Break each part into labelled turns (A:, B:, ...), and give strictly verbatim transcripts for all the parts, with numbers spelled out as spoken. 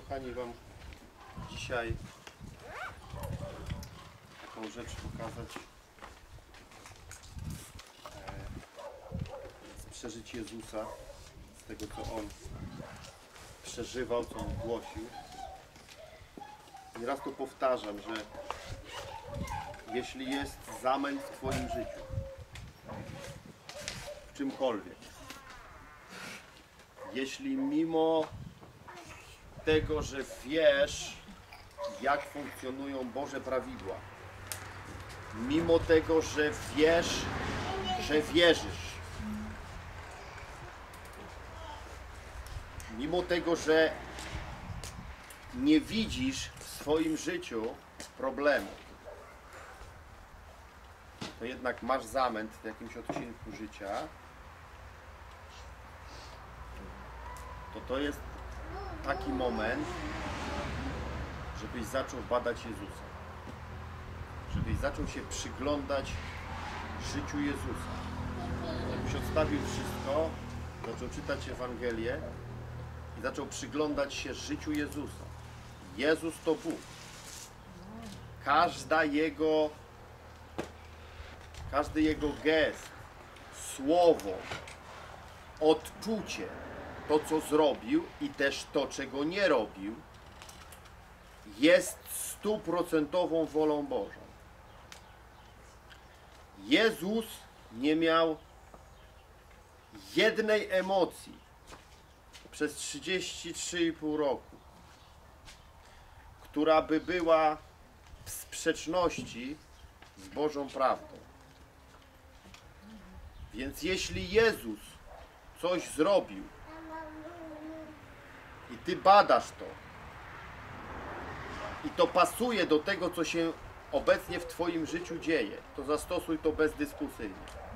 A: kochani, wam dzisiaj taką rzecz pokazać z przeżyć Jezusa, z tego, co On przeżywał, co On głosił. Nieraz to powtarzam, że jeśli jest zamęt w twoim życiu, w czymkolwiek, jeśli mimo tego, że wiesz, jak funkcjonują Boże prawidła, mimo tego, że wiesz, że wierzysz, mimo tego, że nie widzisz w swoim życiu problemu, to jednak masz zamęt w jakimś odcinku życia, to to jest taki moment, żebyś zaczął badać Jezusa. Żebyś zaczął się przyglądać życiu Jezusa. Żebyś odstawił wszystko, zaczął czytać Ewangelię i zaczął przyglądać się życiu Jezusa. Jezus to Bóg. Każda Jego, każdy Jego gest, słowo, odczucie, to, co zrobił i też to, czego nie robił, jest stuprocentową wolą Bożą. Jezus nie miał jednej emocji przez trzydzieści trzy i pół roku, która by była w sprzeczności z Bożą prawdą. Więc jeśli Jezus coś zrobił i ty badasz to i to pasuje do tego, co się obecnie w twoim życiu dzieje, to zastosuj to bezdyskusyjnie.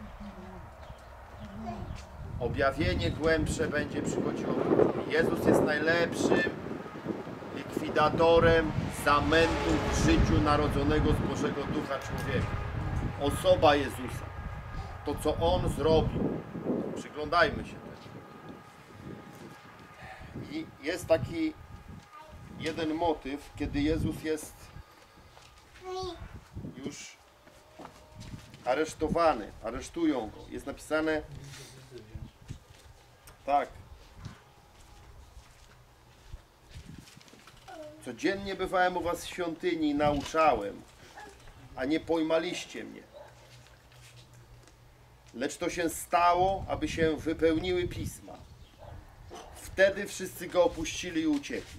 A: Objawienie głębsze będzie przychodziło później. Jezus jest najlepszym likwidatorem zamętu w życiu narodzonego z Bożego Ducha człowieka. Osoba Jezusa. To, co On zrobił. Przyglądajmy się temu. I jest taki jeden motyw, kiedy Jezus jest już aresztowany. Aresztują Go. Jest napisane tak. Codziennie bywałem u was w świątyni i nauczałem, a nie pojmaliście mnie. Lecz to się stało, aby się wypełniły pisma. Wtedy wszyscy Go opuścili i uciekli.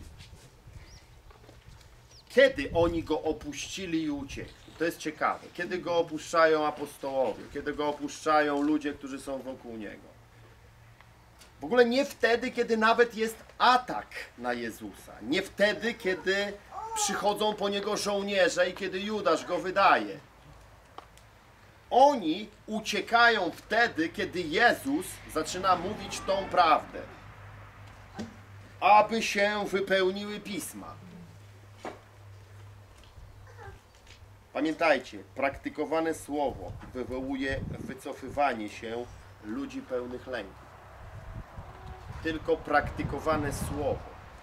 A: Kiedy oni Go opuścili i uciekli? To jest ciekawe. Kiedy Go opuszczają apostołowie? Kiedy Go opuszczają ludzie, którzy są wokół Niego? W ogóle nie wtedy, kiedy nawet jest atak na Jezusa. Nie wtedy, kiedy przychodzą po Niego żołnierze i kiedy Judasz Go wydaje. Oni uciekają wtedy, kiedy Jezus zaczyna mówić tą prawdę. Aby się wypełniły pisma. Pamiętajcie, praktykowane słowo wywołuje wycofywanie się ludzi pełnych lęku. Tylko praktykowane słowo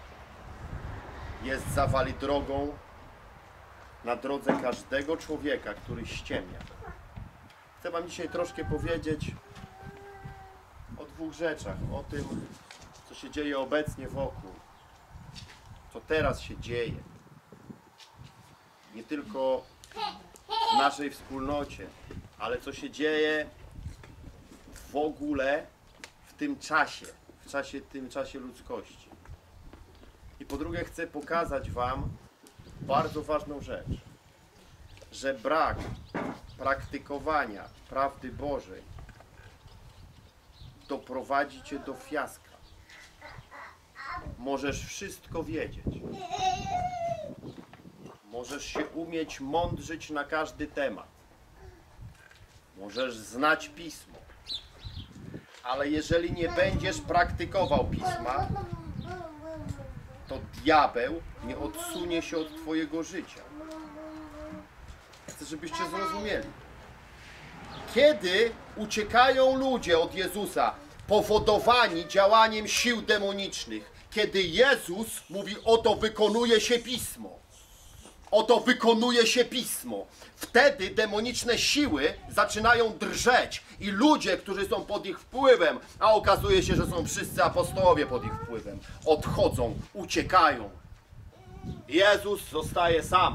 A: jest zawali drogą na drodze każdego człowieka, który ściemnia. Chcę wam dzisiaj troszkę powiedzieć o dwóch rzeczach. O tym, co się dzieje obecnie wokół. Co teraz się dzieje. Nie tylko w naszej wspólnocie, ale co się dzieje w ogóle w tym czasie. W czasie, tym czasie ludzkości. I po drugie chcę pokazać wam bardzo ważną rzecz, że brak praktykowania prawdy Bożej doprowadzi cię do fiaska. Możesz wszystko wiedzieć. Możesz się umieć mądrzyć na każdy temat. Możesz znać Pismo. Ale jeżeli nie będziesz praktykował Pisma, to diabeł nie odsunie się od twojego życia. Chcę, żebyście zrozumieli. Kiedy uciekają ludzie od Jezusa, powodowani działaniem sił demonicznych, kiedy Jezus mówi, oto wykonuje się Pismo. Oto wykonuje się Pismo. Wtedy demoniczne siły zaczynają drżeć i ludzie, którzy są pod ich wpływem, a okazuje się, że są wszyscy apostołowie pod ich wpływem, odchodzą, uciekają. Jezus zostaje sam.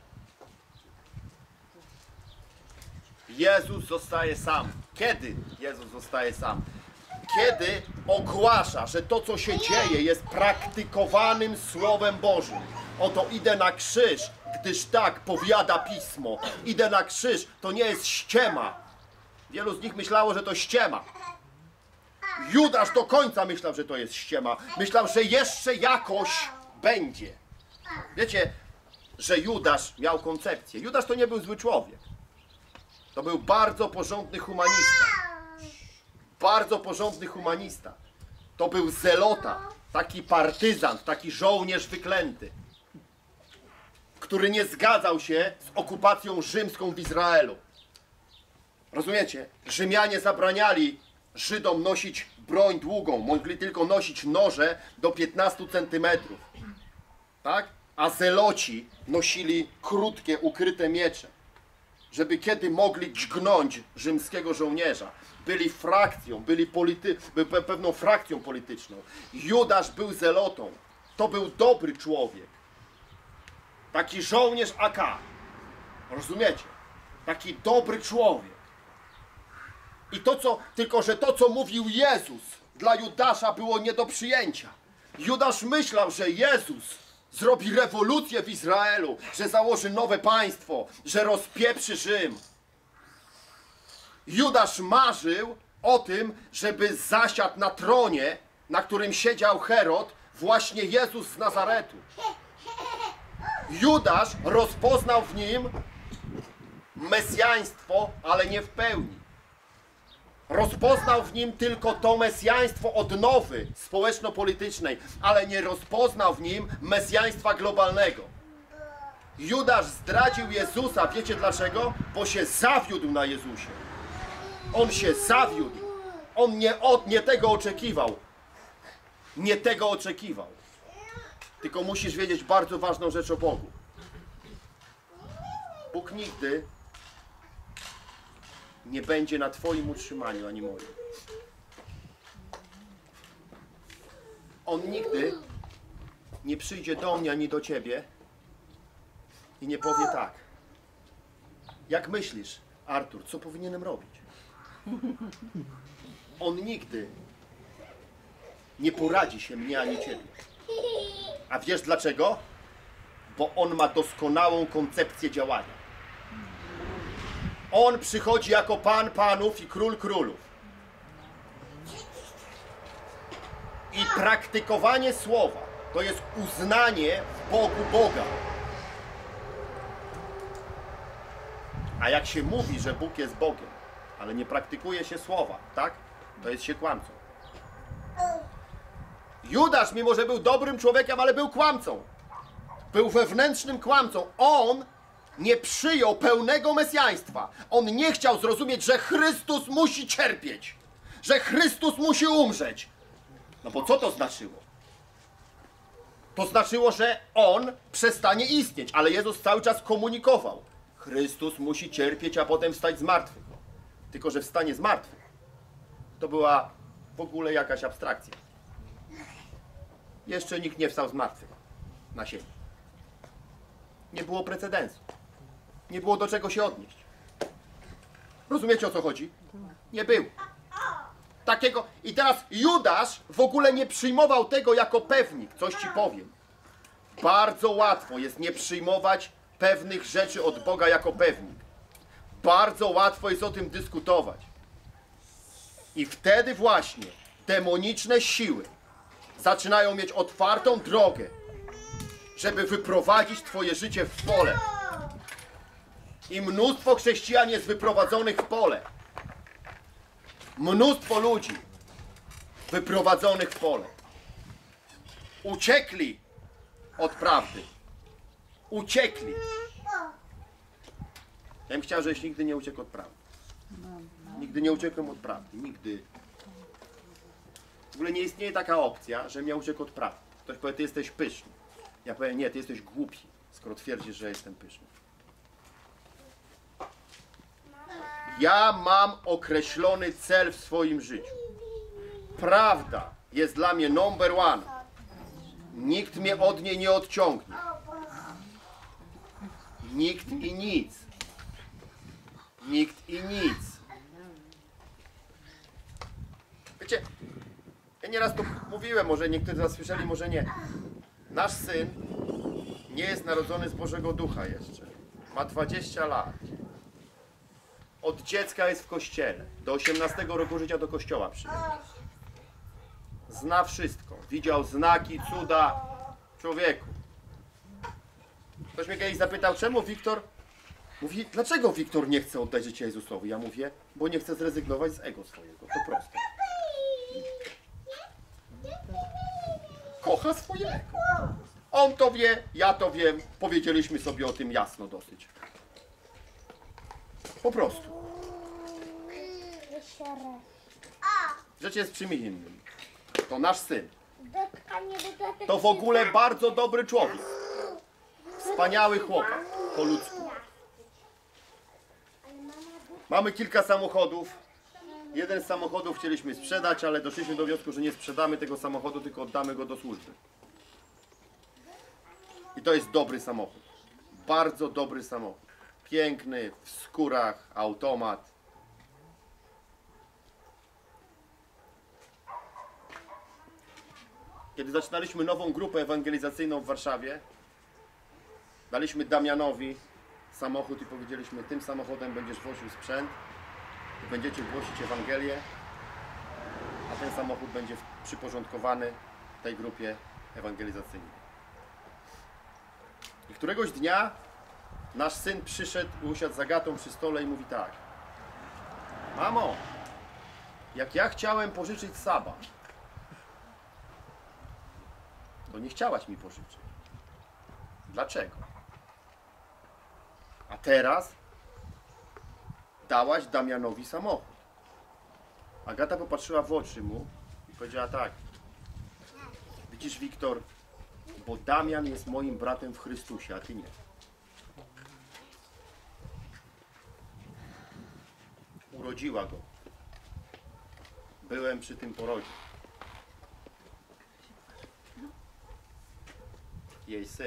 A: Jezus zostaje sam. Kiedy Jezus zostaje sam? Kiedy ogłasza, że to, co się dzieje, jest praktykowanym Słowem Bożym. Oto idę na krzyż, gdyż tak powiada Pismo. Idę na krzyż, to nie jest ściema. Wielu z nich myślało, że to ściema. Judasz do końca myślał, że to jest ściema. Myślał, że jeszcze jakoś będzie. Wiecie, że Judasz miał koncepcję. Judasz to nie był zły człowiek. To był bardzo porządny humanista. Bardzo porządny humanista. To był zelota, taki partyzant, taki żołnierz wyklęty, który nie zgadzał się z okupacją rzymską w Izraelu. Rozumiecie? Rzymianie zabraniali Żydom nosić broń długą. Mogli tylko nosić noże do piętnastu centymetrów. Tak? A zeloci nosili krótkie, ukryte miecze, żeby kiedy mogli dźgnąć rzymskiego żołnierza. Byli frakcją, byli polity, by, pewną frakcją polityczną. Judasz był zelotą. To był dobry człowiek. Taki żołnierz A K. Rozumiecie? Taki dobry człowiek. I to, co, tylko że to, co mówił Jezus, dla Judasza było nie do przyjęcia. Judasz myślał, że Jezus zrobi rewolucję w Izraelu, że założy nowe państwo, że rozpieprzy Rzym. Judasz marzył o tym, żeby zasiadł na tronie, na którym siedział Herod, właśnie Jezus z Nazaretu. Judasz rozpoznał w nim mesjaństwo, ale nie w pełni. Rozpoznał w nim tylko to mesjaństwo odnowy społeczno-politycznej, ale nie rozpoznał w nim mesjaństwa globalnego. Judasz zdradził Jezusa, wiecie dlaczego? Bo się zawiódł na Jezusie. On się zawiódł. On nie, od, nie tego oczekiwał. Nie tego oczekiwał. Tylko musisz wiedzieć bardzo ważną rzecz o Bogu. Bóg nigdy nie będzie na twoim utrzymaniu, ani moim. On nigdy nie przyjdzie do mnie, ani do ciebie i nie powie tak. Jak myślisz, Artur, co powinienem robić? On nigdy nie poradzi się mnie, ani ciebie. A wiesz dlaczego? Bo on ma doskonałą koncepcję działania. On przychodzi jako Pan Panów i Król Królów. I praktykowanie Słowa to jest uznanie w Bogu Boga. A jak się mówi, że Bóg jest Bogiem, ale nie praktykuje się Słowa, tak? To jest się kłamcą. Judasz, mimo że był dobrym człowiekiem, ale był kłamcą. Był wewnętrznym kłamcą. On nie przyjął pełnego mesjaństwa. On nie chciał zrozumieć, że Chrystus musi cierpieć. Że Chrystus musi umrzeć. No bo co to znaczyło? To znaczyło, że On przestanie istnieć. Ale Jezus cały czas komunikował. Chrystus musi cierpieć, a potem wstać z martwych. Tylko że wstanie z martwych to była w ogóle jakaś abstrakcja. Jeszcze nikt nie wstał z martwych na ziemi. Nie było precedensu. Nie było do czego się odnieść. Rozumiecie, o co chodzi? Nie było. Takiego. I teraz Judasz w ogóle nie przyjmował tego jako pewnik. Coś ci powiem. Bardzo łatwo jest nie przyjmować pewnych rzeczy od Boga jako pewnik. Bardzo łatwo jest o tym dyskutować. I wtedy właśnie demoniczne siły zaczynają mieć otwartą drogę, żeby wyprowadzić twoje życie w pole. I mnóstwo chrześcijan jest wyprowadzonych w pole. Mnóstwo ludzi wyprowadzonych w pole. Uciekli od prawdy. Uciekli. Ja bym chciał, żebyś nigdy nie uciekł od prawdy. Nigdy nie uciekłem od prawdy. Nigdy. W ogóle nie istnieje taka opcja, że ja uciekł od prawdy. Ktoś powie, ty jesteś pyszny. Ja powiem, nie, ty jesteś głupi, skoro twierdzisz, że jestem pyszny. Ja mam określony cel w swoim życiu. Prawda jest dla mnie number one. Nikt mnie od niej nie odciągnie. Nikt i nic. Nikt i nic. Wiecie, ja nieraz to mówiłem, może niektórzy z was słyszeli, może nie. Nasz syn nie jest narodzony z Bożego Ducha jeszcze. Ma dwadzieścia lat. Od dziecka jest w kościele. Do osiemnastego roku życia do kościoła przyjdzie. Zna wszystko. Widział znaki, cuda. Człowieku. Ktoś mnie kiedyś zapytał, czemu Wiktor... Mówi, dlaczego Wiktor nie chce oddać życia Jezusowi? Ja mówię, bo nie chce zrezygnować z ego swojego. To proste. Kocha swojego. On to wie, ja to wiem. Powiedzieliśmy sobie o tym jasno dosyć. Po prostu. Rzecz jest czymś innym. To nasz syn. To w ogóle bardzo dobry człowiek. Wspaniały chłopak. Po ludzku. Mamy kilka samochodów. Jeden z samochodów chcieliśmy sprzedać, ale doszliśmy do wniosku, że nie sprzedamy tego samochodu, tylko oddamy go do służby. I to jest dobry samochód. Bardzo dobry samochód. Piękny, w skórach, automat. Kiedy zaczynaliśmy nową grupę ewangelizacyjną w Warszawie, daliśmy Damianowi samochód i powiedzieliśmy, tym samochodem będziesz woził sprzęt i będziecie głosić Ewangelię, a ten samochód będzie przyporządkowany tej grupie ewangelizacyjnej. I któregoś dnia nasz syn przyszedł i usiadł z Agatą przy stole i mówi tak: mamo, jak ja chciałem pożyczyć Saba, to nie chciałaś mi pożyczyć. Dlaczego? A teraz dałaś Damianowi samochód. Agata popatrzyła w oczy mu i powiedziała tak: widzisz, Wiktor, bo Damian jest moim bratem w Chrystusie, a ty nie. Urodziła go. Byłem przy tym porodzie. Jej syn,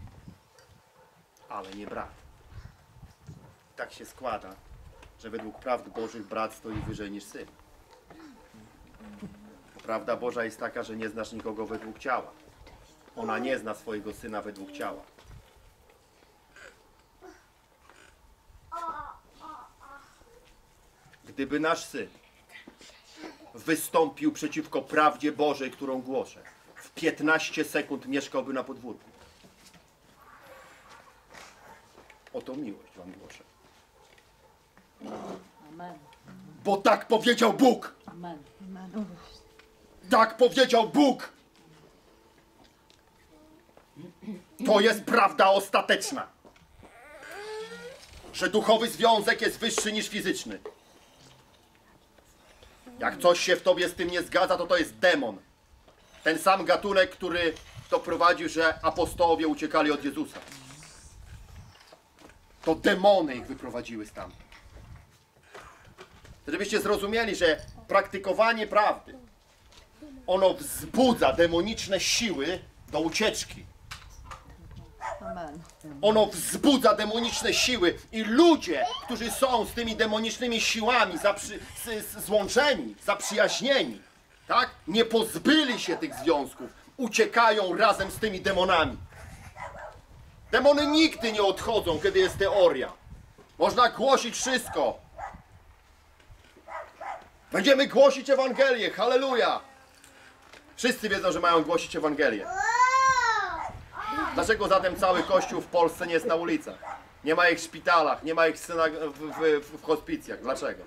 A: ale nie brat. Tak się składa, że według prawd Bożych brat stoi wyżej niż syn. Prawda Boża jest taka, że nie znasz nikogo według ciała. Ona nie zna swojego syna według ciała. Gdyby nasz syn wystąpił przeciwko prawdzie Bożej, którą głoszę, w piętnaście sekund mieszkałby na podwórku. Oto miłość wam głoszę.
B: Amen.
A: Bo tak powiedział Bóg.
B: Amen.
A: Tak powiedział Bóg. To jest prawda ostateczna. Że duchowy związek jest wyższy niż fizyczny. Jak coś się w tobie z tym nie zgadza, to to jest demon. Ten sam gatunek, który doprowadził, że apostołowie uciekali od Jezusa. To demony ich wyprowadziły stamtąd. Żebyście zrozumieli, że praktykowanie prawdy, ono wzbudza demoniczne siły do ucieczki.
B: Amen.
A: Ono wzbudza demoniczne siły i ludzie, którzy są z tymi demonicznymi siłami zaprzy, z, z, złączeni, zaprzyjaźnieni, tak? Nie pozbyli się tych związków, uciekają razem z tymi demonami. Demony nigdy nie odchodzą, kiedy jest teoria. Można głosić wszystko. Będziemy głosić Ewangelię, halleluja! Wszyscy wiedzą, że mają głosić Ewangelię. Dlaczego zatem cały Kościół w Polsce nie jest na ulicach? Nie ma ich w szpitalach, nie ma ich w, w, w, w hospicjach. Dlaczego?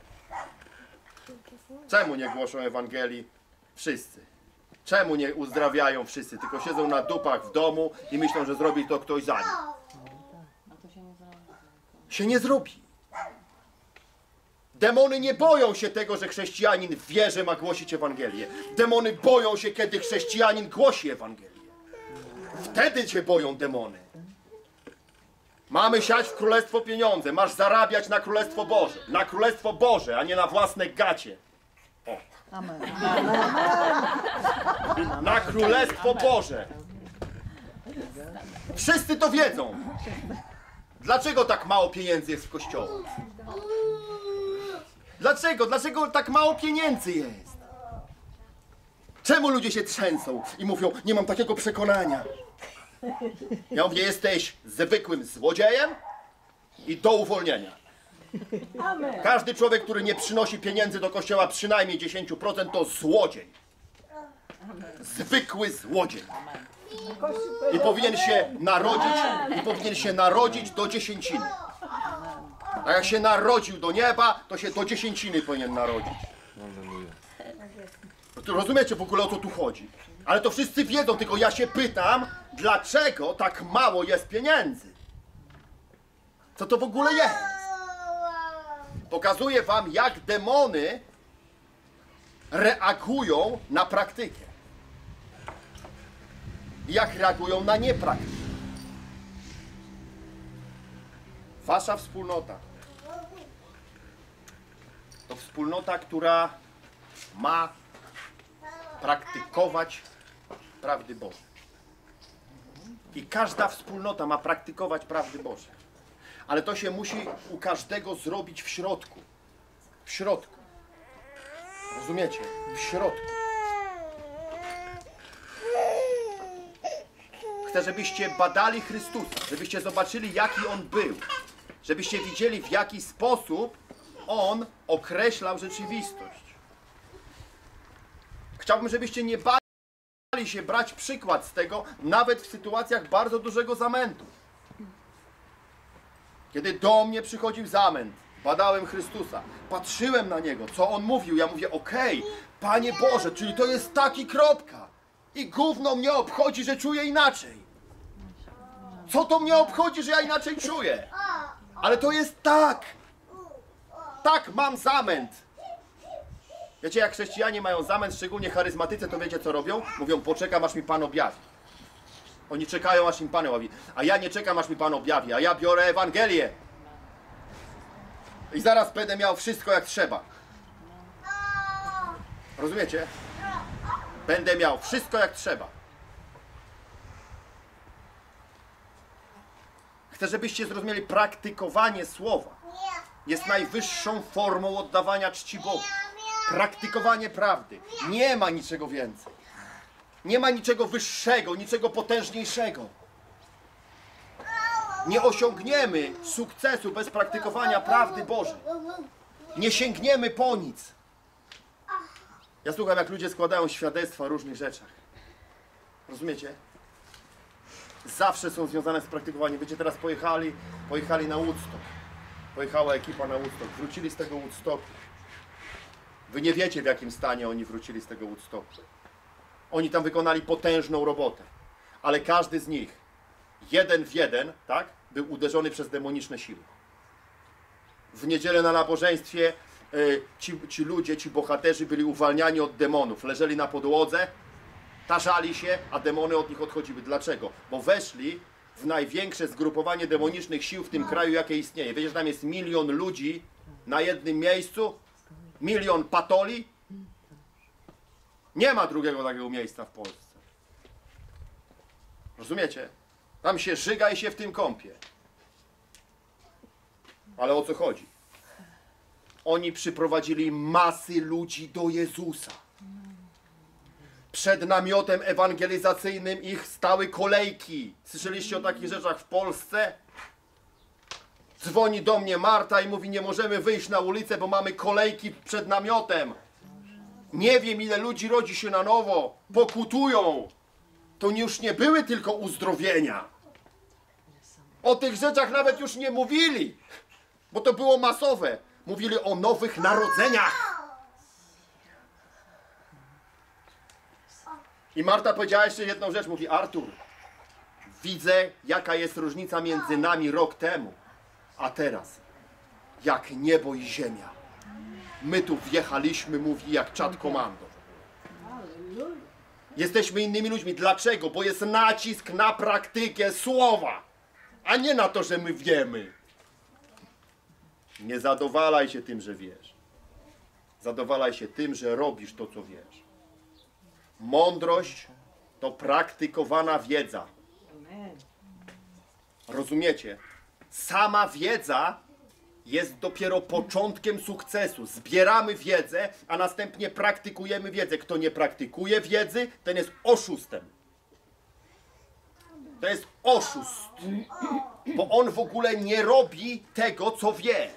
A: Czemu nie głoszą Ewangelii wszyscy? Czemu nie uzdrawiają wszyscy? Tylko siedzą na dupach w domu i myślą, że zrobi to ktoś za nich.
B: A to się nie zrobi.
A: Się nie zrobi. Demony nie boją się tego, że chrześcijanin wie, że ma głosić Ewangelię. Demony boją się, kiedy chrześcijanin głosi Ewangelię. Wtedy cię boją demony. Mamy siać w Królestwo pieniądze. Masz zarabiać na Królestwo Boże. Na Królestwo Boże, a nie na własne gacie. O.
B: Amen.
A: Na Królestwo Boże. Wszyscy to wiedzą. Dlaczego tak mało pieniędzy jest w kościołach? Dlaczego? Dlaczego tak mało pieniędzy jest? Czemu ludzie się trzęsą i mówią, nie mam takiego przekonania? Ja mówię, jesteś zwykłym złodziejem i do uwolnienia. Każdy człowiek, który nie przynosi pieniędzy do kościoła przynajmniej dziesięć procent, to złodziej. Zwykły złodziej. I powinien się narodzić, i powinien się narodzić do dziesięciny. A jak się narodził do nieba, to się do dziesięciny powinien narodzić. Rozumiecie w ogóle, o co tu chodzi? Ale to wszyscy wiedzą, tylko ja się pytam, dlaczego tak mało jest pieniędzy? Co to w ogóle jest? Pokazuję wam, jak demony reagują na praktykę. I jak reagują na niepraktykę. Wasza wspólnota to wspólnota, która ma praktykować prawdy Boże. I każda wspólnota ma praktykować prawdy Boże. Ale to się musi u każdego zrobić w środku. W środku. Rozumiecie? W środku. Chcę, żebyście badali Chrystusa, żebyście zobaczyli, jaki On był. Żebyście widzieli, w jaki sposób On określał rzeczywistość. Chciałbym, żebyście nie bali się brać przykład z tego, nawet w sytuacjach bardzo dużego zamętu. Kiedy do mnie przychodził zamęt, badałem Chrystusa, patrzyłem na Niego, co On mówił, ja mówię, okej, okay, Panie Boże, czyli to jest taki kropka. I gówno mnie obchodzi, że czuję inaczej. Co to mnie obchodzi, że ja inaczej czuję? Ale to jest tak. Tak, mam zamęt. Wiecie, jak chrześcijanie mają zamęt, szczególnie charyzmatycy, to wiecie, co robią? Mówią, poczekam, aż mi Pan objawi. Oni czekają, aż im Pan objawi. A ja nie czekam, aż mi Pan objawi, a ja biorę Ewangelię. I zaraz będę miał wszystko, jak trzeba. Rozumiecie? Będę miał wszystko, jak trzeba. Chcę, żebyście zrozumieli, praktykowanie słowa jest najwyższą formą oddawania czci Bogu. Praktykowanie prawdy. Nie ma niczego więcej. Nie ma niczego wyższego, niczego potężniejszego. Nie osiągniemy sukcesu bez praktykowania prawdy Bożej. Nie sięgniemy po nic. Ja słucham, jak ludzie składają świadectwa o różnych rzeczach. Rozumiecie? Zawsze są związane z praktykowaniem. Wiecie, teraz pojechali, pojechali na Woodstock. Pojechała ekipa na Woodstock. Wrócili z tego Woodstocku. Wy nie wiecie, w jakim stanie oni wrócili z tego Woodstocku. Oni tam wykonali potężną robotę. Ale każdy z nich, jeden w jeden, tak, był uderzony przez demoniczne siły. W niedzielę na nabożeństwie y, ci, ci ludzie, ci bohaterzy byli uwalniani od demonów. Leżeli na podłodze, tarzali się, a demony od nich odchodziły. Dlaczego? Bo weszli w największe zgrupowanie demonicznych sił w tym kraju, jakie istnieje. Wiecie, że tam jest milion ludzi na jednym miejscu? Milion patoli? Nie ma drugiego takiego miejsca w Polsce. Rozumiecie? Tam się żyga i się w tym kąpie. Ale o co chodzi? Oni przyprowadzili masy ludzi do Jezusa. Przed namiotem ewangelizacyjnym ich stały kolejki. Słyszeliście o takich rzeczach w Polsce? Dzwoni do mnie Marta i mówi, nie możemy wyjść na ulicę, bo mamy kolejki przed namiotem. Nie wiem, ile ludzi rodzi się na nowo, pokutują. To już nie były tylko uzdrowienia. O tych rzeczach nawet już nie mówili, bo to było masowe. Mówili o nowych narodzeniach. I Marta powiedziała jeszcze jedną rzecz, mówi, Artur, widzę, jaka jest różnica między nami rok temu, a teraz. Jak niebo i ziemia. My tu wjechaliśmy, mówi, jak czad komando. Jesteśmy innymi ludźmi. Dlaczego? Bo jest nacisk na praktykę słowa, a nie na to, że my wiemy. Nie zadowalaj się tym, że wiesz. Zadowalaj się tym, że robisz to, co wiesz. Mądrość to praktykowana wiedza. Rozumiecie? Sama wiedza jest dopiero początkiem sukcesu. Zbieramy wiedzę, a następnie praktykujemy wiedzę. Kto nie praktykuje wiedzy, ten jest oszustem. To jest oszust. Bo on w ogóle nie robi tego, co wie.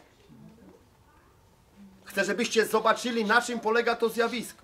A: Chcę, żebyście zobaczyli, na czym polega to zjawisko.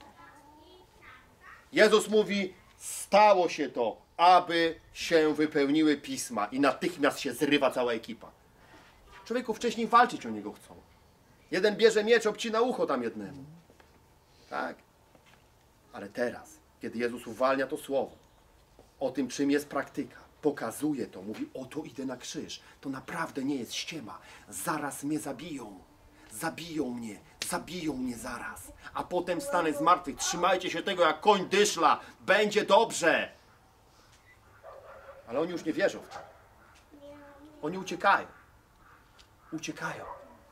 A: Jezus mówi, stało się to, aby się wypełniły pisma. I natychmiast się zrywa cała ekipa. Człowieku, wcześniej walczyć o niego chcą. Jeden bierze miecz, obcina ucho tam jednemu. Tak? Ale teraz, kiedy Jezus uwalnia to słowo, o tym, czym jest praktyka, pokazuje to, mówi, oto idę na krzyż. To naprawdę nie jest ściema. Zaraz mnie zabiją. Zabiją mnie. Zabiją mnie zaraz. A potem stanę z martwych. Trzymajcie się tego jak koń dyszla. Będzie dobrze. Ale oni już nie wierzą w to. Oni uciekają. Uciekają.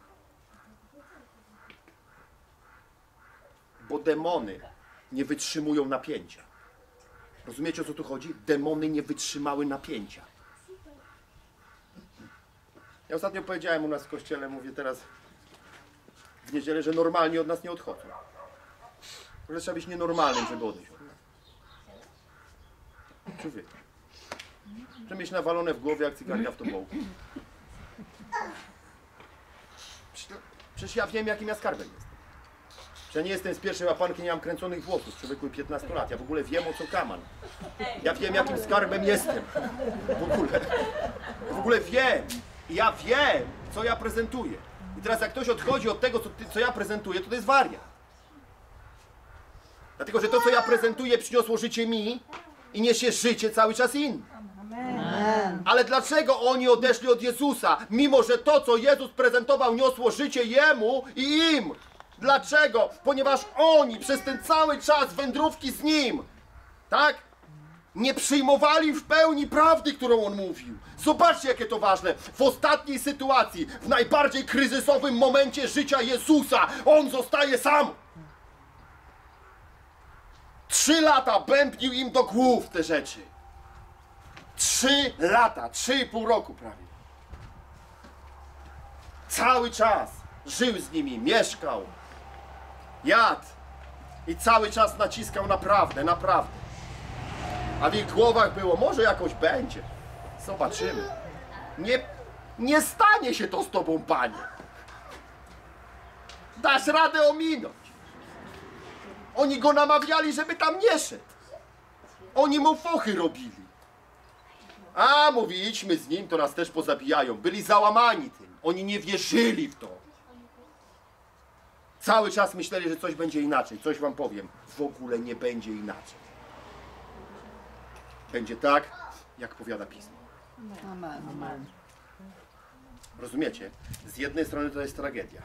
A: Bo demony nie wytrzymują napięcia. Rozumiecie, o co tu chodzi? Demony nie wytrzymały napięcia. Ja ostatnio powiedziałem u nas w kościele, mówię teraz w niedzielę, że normalnie od nas nie odchodzą. Że trzeba być nienormalnym, żeby odejść od nas. Człowiek. Że mieć nawalone w głowie jak cygarka w tobołku. Przecież ja wiem, jakim ja skarbem jestem. Że nie jestem z pierwszej łapanki, nie mam kręconych włosów. Człowieku piętnaście lat. Ja w ogóle wiem, o co kaman. Ja wiem, jakim skarbem jestem. W ogóle. W ogóle wiem. I ja wiem, co ja prezentuję. I teraz jak ktoś odchodzi od tego, co, ty, co ja prezentuję, to to jest wariat. Dlatego, że to, co ja prezentuję, przyniosło życie mi i niesie życie cały czas innym.
B: Amen.
A: Ale dlaczego oni odeszli od Jezusa, mimo że to, co Jezus prezentował, niosło życie Jemu i im? Dlaczego? Ponieważ oni przez ten cały czas wędrówki z Nim, tak? Nie przyjmowali w pełni prawdy, którą On mówił. Zobaczcie, jakie to ważne. W ostatniej sytuacji, w najbardziej kryzysowym momencie życia Jezusa, On zostaje sam. Trzy lata bębnił im do głów te rzeczy. Trzy lata, trzy i pół roku prawie. Cały czas żył z nimi, mieszkał, jadł i cały czas naciskał naprawdę, naprawdę. A w ich głowach było, może jakoś będzie. Zobaczymy. Nie, nie stanie się to z tobą, Panie. Dasz radę ominąć. Oni go namawiali, żeby tam nie szedł. Oni mu fochy robili. A, mówi, idźmy z nim, to nas też pozabijają. Byli załamani tym. Oni nie wierzyli w to. Cały czas myśleli, że coś będzie inaczej. Coś wam powiem. W ogóle nie będzie inaczej. Będzie tak, jak powiada Pismo.
B: Amen. Amen.
A: Rozumiecie? Z jednej strony to jest tragedia.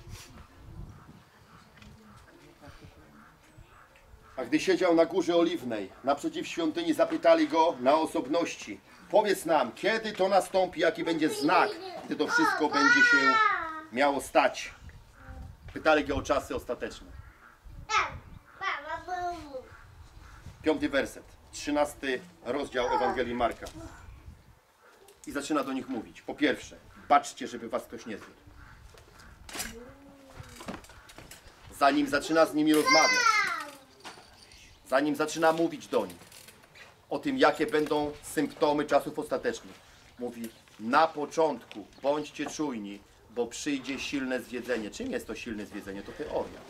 A: A gdy siedział na Górze Oliwnej, naprzeciw świątyni, zapytali go na osobności. Powiedz nam, kiedy to nastąpi, jaki będzie znak, gdy to wszystko będzie się miało stać. Pytali go o czasy ostateczne. Piąty werset, trzynasty rozdział Ewangelii Marka. I zaczyna do nich mówić. Po pierwsze, baczcie, żeby was ktoś nie zwiódł. Zanim zaczyna z nimi rozmawiać, zanim zaczyna mówić do nich o tym, jakie będą symptomy czasów ostatecznych, mówi, na początku bądźcie czujni, bo przyjdzie silne zwiedzenie. Czym jest to silne zwiedzenie? To teoria.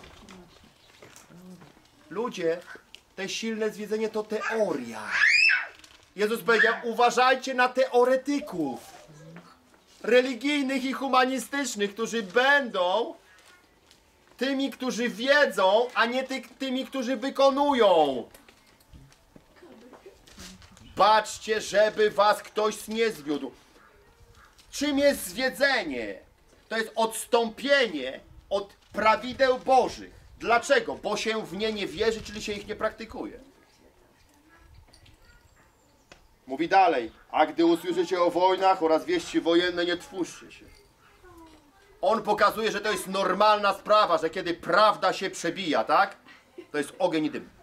A: Ludzie, te silne zwiedzenie to teoria. Jezus powiedział, uważajcie na teoretyków religijnych i humanistycznych, którzy będą tymi, którzy wiedzą, a nie ty, tymi, którzy wykonują. Baczcie, żeby was ktoś nie zwiódł. Czym jest zwiedzenie? To jest odstąpienie od prawideł Bożych. Dlaczego? Bo się w nie nie wierzy, czyli się ich nie praktykuje. Mówi dalej, a gdy usłyszycie o wojnach oraz wieści wojenne, nie trwóżcie się. On pokazuje, że to jest normalna sprawa, że kiedy prawda się przebija, tak? To jest ogień i dym.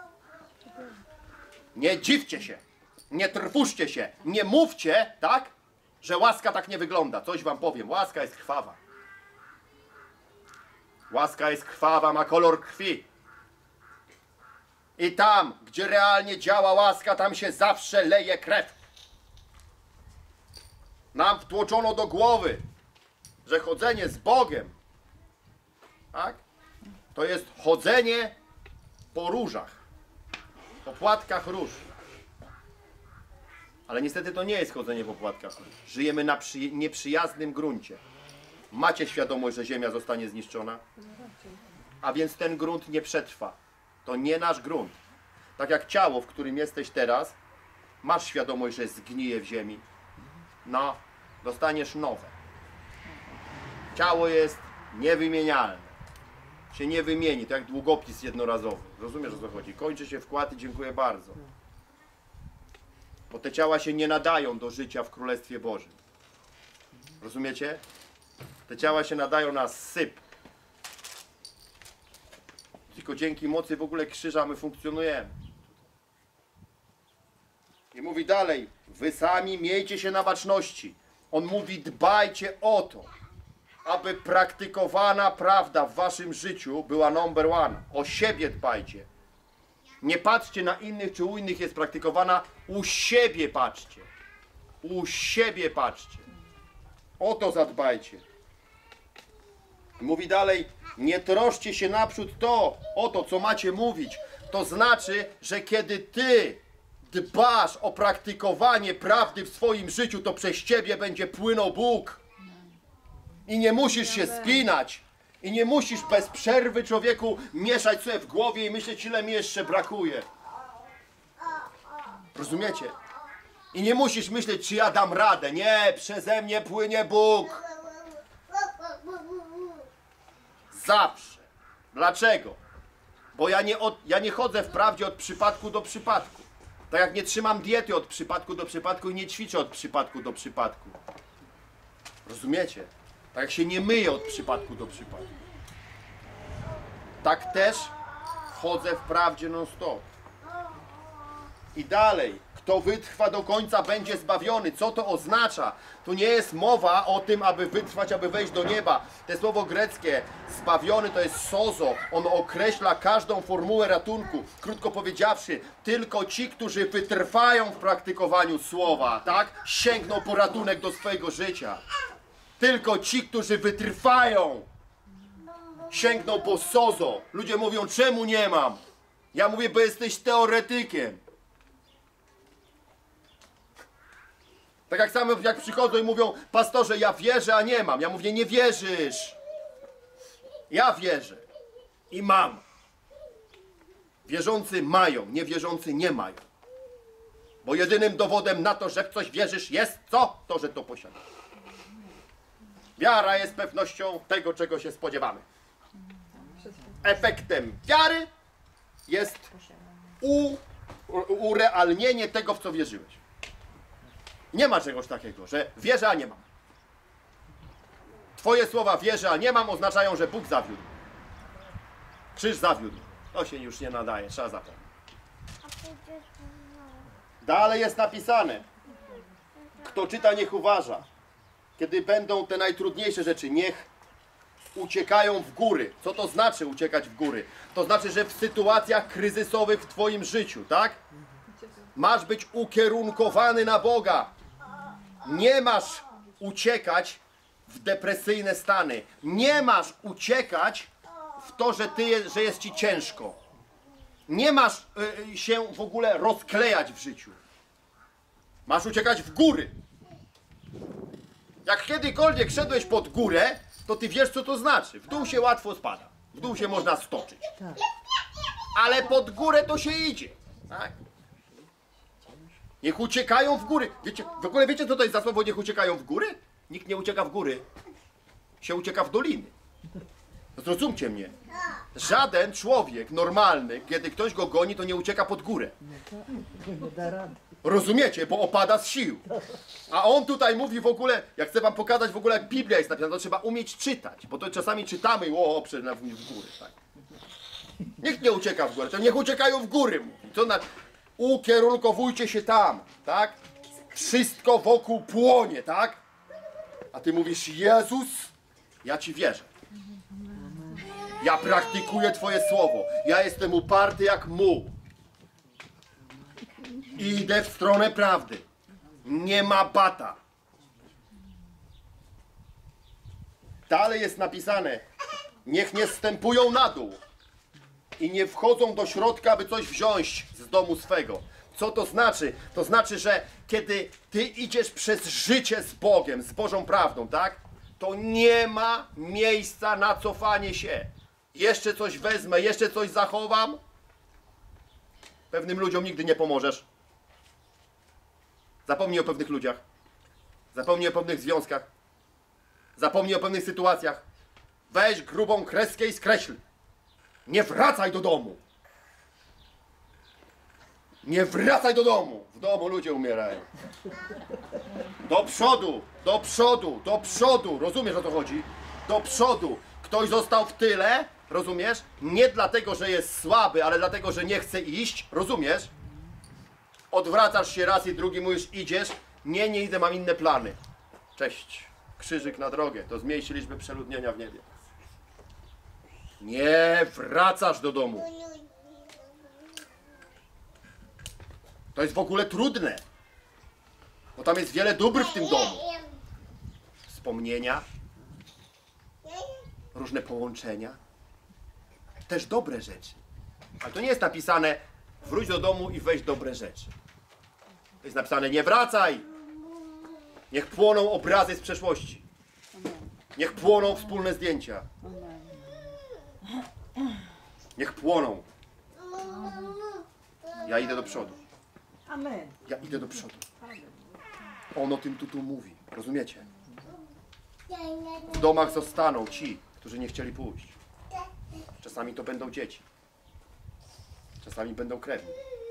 A: Nie dziwcie się, nie trwóżcie się, nie mówcie, tak? Że łaska tak nie wygląda. Coś wam powiem, łaska jest krwawa. Łaska jest krwawa, ma kolor krwi. I tam, gdzie realnie działa łaska, tam się zawsze leje krew. Nam wtłoczono do głowy, że chodzenie z Bogiem, tak? To jest chodzenie po różach, po płatkach róż. Ale niestety to nie jest chodzenie po płatkach róż. Żyjemy na przy... nieprzyjaznym gruncie. Macie świadomość, że ziemia zostanie zniszczona? A więc ten grunt nie przetrwa. To nie nasz grunt. Tak jak ciało, w którym jesteś teraz, masz świadomość, że zgnije w ziemi. No, dostaniesz nowe. Ciało jest niewymienialne. Się nie wymieni, to jak długopis jednorazowy. Rozumiesz, o co chodzi? Kończy się wkład i dziękuję bardzo. Bo te ciała się nie nadają do życia w Królestwie Bożym. Rozumiecie? Te ciała się nadają na syp. Tylko dzięki mocy w ogóle krzyża my funkcjonujemy. I mówi dalej, wy sami miejcie się na baczności. On mówi, dbajcie o to, aby praktykowana prawda w waszym życiu była number one. O siebie dbajcie. Nie patrzcie na innych, czy u innych jest praktykowana. U siebie patrzcie. U siebie patrzcie. O to zadbajcie. Mówi dalej, nie troszcie się naprzód to, o to, co macie mówić. To znaczy, że kiedy ty dbasz o praktykowanie prawdy w swoim życiu, to przez ciebie będzie płynął Bóg. I nie musisz się spinać. I nie musisz bez przerwy, człowieku, mieszać sobie w głowie i myśleć, ile mi jeszcze brakuje. Rozumiecie? I nie musisz myśleć, czy ja dam radę. Nie, przeze mnie płynie Bóg. Zawsze. Dlaczego? Bo ja nie, od, ja nie chodzę w prawdzie od przypadku do przypadku. Tak jak nie trzymam diety od przypadku do przypadku i nie ćwiczę od przypadku do przypadku. Rozumiecie? Tak jak się nie myję od przypadku do przypadku. Tak też chodzę w prawdzie non stop. I dalej, kto wytrwa do końca, będzie zbawiony. Co to oznacza? Tu nie jest mowa o tym, aby wytrwać, aby wejść do nieba. To słowo greckie, zbawiony, to jest sozo. Ono określa każdą formułę ratunku. Krótko powiedziawszy, tylko ci, którzy wytrwają w praktykowaniu słowa, tak? Sięgną po ratunek do swojego życia. Tylko ci, którzy wytrwają, sięgną po sozo. Ludzie mówią, czemu nie mam? Ja mówię, bo jesteś teoretykiem. Tak jak same jak przychodzą i mówią, pastorze, ja wierzę, a nie mam. Ja mówię, nie wierzysz. Ja wierzę i mam. Wierzący mają, niewierzący nie mają. Bo jedynym dowodem na to, że w coś wierzysz, jest co? To, że to posiadasz. Wiara jest pewnością tego, czego się spodziewamy. Efektem wiary jest u, urealnienie tego, w co wierzyłeś. Nie ma czegoś takiego, że wierzę, a nie mam. Twoje słowa wierzę, a nie mam oznaczają, że Bóg zawiódł. Krzyż zawiódł. To się już nie nadaje, trzeba zapomnieć. Dalej jest napisane. Kto czyta, niech uważa. Kiedy będą te najtrudniejsze rzeczy, niech uciekają w góry. Co to znaczy uciekać w góry? To znaczy, że w sytuacjach kryzysowych w twoim życiu, tak? Masz być ukierunkowany na Boga. Nie masz uciekać w depresyjne stany. Nie masz uciekać w to, że, ty jest, że jest ci ciężko. Nie masz y, się w ogóle rozklejać w życiu. Masz uciekać w góry. Jak kiedykolwiek szedłeś pod górę, to ty wiesz, co to znaczy. W dół się łatwo spada. W dół się można stoczyć. Ale pod górę to się idzie. Tak? Niech uciekają w góry. Wiecie, w ogóle wiecie, co to jest za słowo niech uciekają w góry? Nikt nie ucieka w góry. Się ucieka w doliny. Zrozumcie mnie. Żaden człowiek normalny, kiedy ktoś go goni, to nie ucieka pod górę.
B: Nie da rady.
A: Rozumiecie? Bo opada z sił. A on tutaj mówi w ogóle, jak chcę wam pokazać w ogóle jak Biblia jest napisana, to trzeba umieć czytać. Bo to czasami czytamy i o, przed w górę. Tak. Nikt nie ucieka w górę, to niech uciekają w góry. Mówi. To na... Ukierunkowujcie się tam, tak? Wszystko wokół płonie, tak? A ty mówisz, Jezus, ja ci wierzę. Ja praktykuję twoje słowo. Ja jestem uparty jak muł. I idę w stronę prawdy. Nie ma bata. Dalej jest napisane, niech nie zstępują na dół i nie wchodzą do środka, aby coś wziąć z domu swego. Co to znaczy? To znaczy, że kiedy ty idziesz przez życie z Bogiem, z Bożą prawdą, tak? To nie ma miejsca na cofanie się. Jeszcze coś wezmę, jeszcze coś zachowam. Pewnym ludziom nigdy nie pomożesz. Zapomnij o pewnych ludziach. Zapomnij o pewnych związkach. Zapomnij o pewnych sytuacjach. Weź grubą kreskę i skreśl. Nie wracaj do domu. Nie wracaj do domu. W domu ludzie umierają. Do przodu, do przodu, do przodu. Rozumiesz, o co chodzi? Do przodu. Ktoś został w tyle, rozumiesz? Nie dlatego, że jest słaby, ale dlatego, że nie chce iść. Rozumiesz? Odwracasz się raz i drugi, mówisz, idziesz. Nie, nie idę, mam inne plany. Cześć. Krzyżyk na drogę. To zmniejszy liczbę przeludnienia w niebie. Nie wracasz do domu. To jest w ogóle trudne. Bo tam jest wiele dóbr w tym domu. Wspomnienia. Różne połączenia. Też dobre rzeczy. Ale to nie jest napisane wróć do domu i weź dobre rzeczy. To jest napisane nie wracaj. Niech płoną obrazy z przeszłości. Niech płoną wspólne zdjęcia. Niech płoną. Ja idę do przodu.
B: Amen.
A: Ja idę do przodu. On o tym tu, tu mówi. Rozumiecie? W domach zostaną ci, którzy nie chcieli pójść. Czasami to będą dzieci. Czasami będą krewni.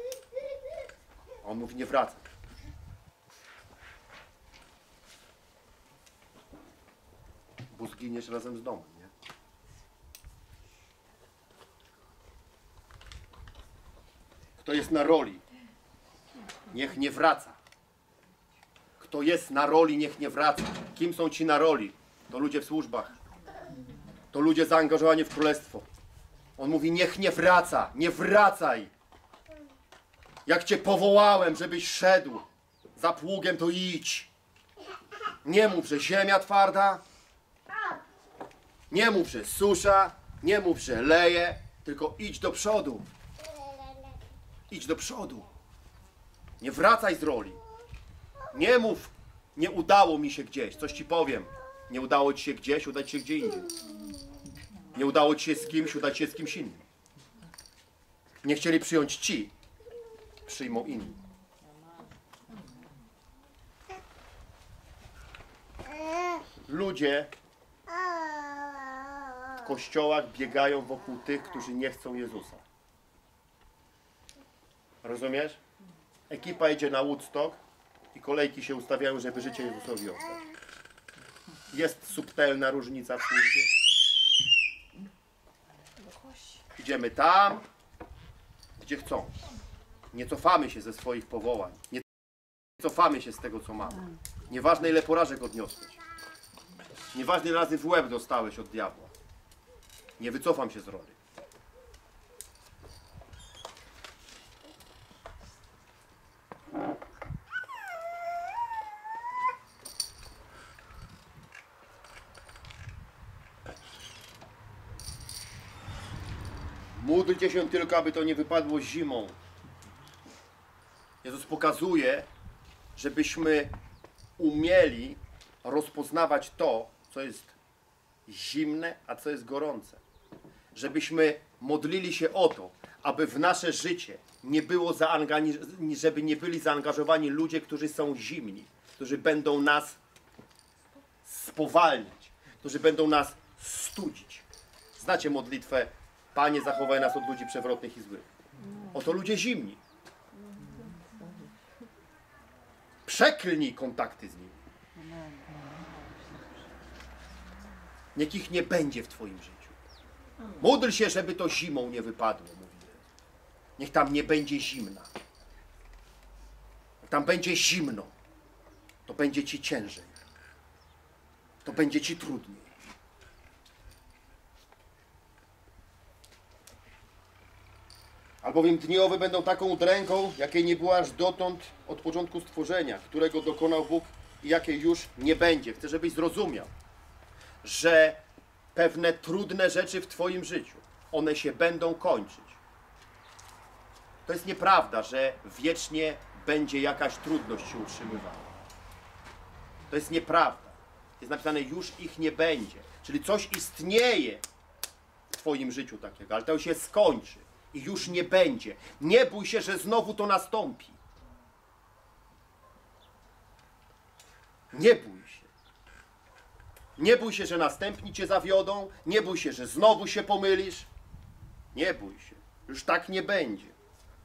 A: A on mówi nie wracaj. Bo zginiesz razem z domem, nie? Kto jest na roli, niech nie wraca. Kto jest na roli, niech nie wraca. Kim są ci na roli? To ludzie w służbach. To ludzie zaangażowani w królestwo. On mówi, niech nie wraca, nie wracaj. Jak cię powołałem, żebyś szedł za pługiem, to idź. Nie mów, że ziemia twarda. Nie mów, że susza. Nie mów, że leje. Tylko idź do przodu. Idź do przodu. Nie wracaj z roli. Nie mów, nie udało mi się gdzieś. Coś ci powiem. Nie udało ci się gdzieś, uda ci się gdzie indziej. Nie udało ci się z kimś, uda ci się z kimś innym. Nie chcieli przyjąć ci, przyjmą inni. Ludzie w kościołach biegają wokół tych, którzy nie chcą Jezusa. Rozumiesz? Ekipa idzie na Woodstock i kolejki się ustawiają, żeby życie Jezusowi oddać. Jest subtelna różnica w służbie. Idziemy tam, gdzie chcą. Nie cofamy się ze swoich powołań. Nie cofamy się z tego, co mamy. Nieważne, ile porażek odniosłeś. Nieważne, ile razy w łeb dostałeś od diabła. Nie wycofam się z roli. Módlcie się tylko, aby to nie wypadło zimą. Jezus pokazuje, żebyśmy umieli rozpoznawać to, co jest zimne, a co jest gorące. Żebyśmy modlili się o to, aby w nasze życie nie było zaangażowani, żeby nie byli zaangażowani ludzie, którzy są zimni, którzy będą nas spowalniać, którzy będą nas studzić. Znacie modlitwę: Panie, zachowaj nas od ludzi przewrotnych i złych. Oto ludzie zimni. Przeklnij kontakty z nimi. Niech ich nie będzie w twoim życiu. Módl się, żeby to zimą nie wypadło, mówi Jezus. Niech tam nie będzie zimna. Jak tam będzie zimno, to będzie ci ciężej. To będzie ci trudniej. Albowiem dni owe będą taką udręką, jakiej nie było aż dotąd od początku stworzenia, którego dokonał Bóg i jakiej już nie będzie. Chcę, żebyś zrozumiał, że pewne trudne rzeczy w twoim życiu, one się będą kończyć. To jest nieprawda, że wiecznie będzie jakaś trudność się utrzymywała. To jest nieprawda. Jest napisane: już ich nie będzie. Czyli coś istnieje w twoim życiu takiego, ale to się skończy i już nie będzie. Nie bój się, że znowu to nastąpi. Nie bój się. Nie bój się, że następni cię zawiodą. Nie bój się, że znowu się pomylisz. Nie bój się. Już tak nie będzie.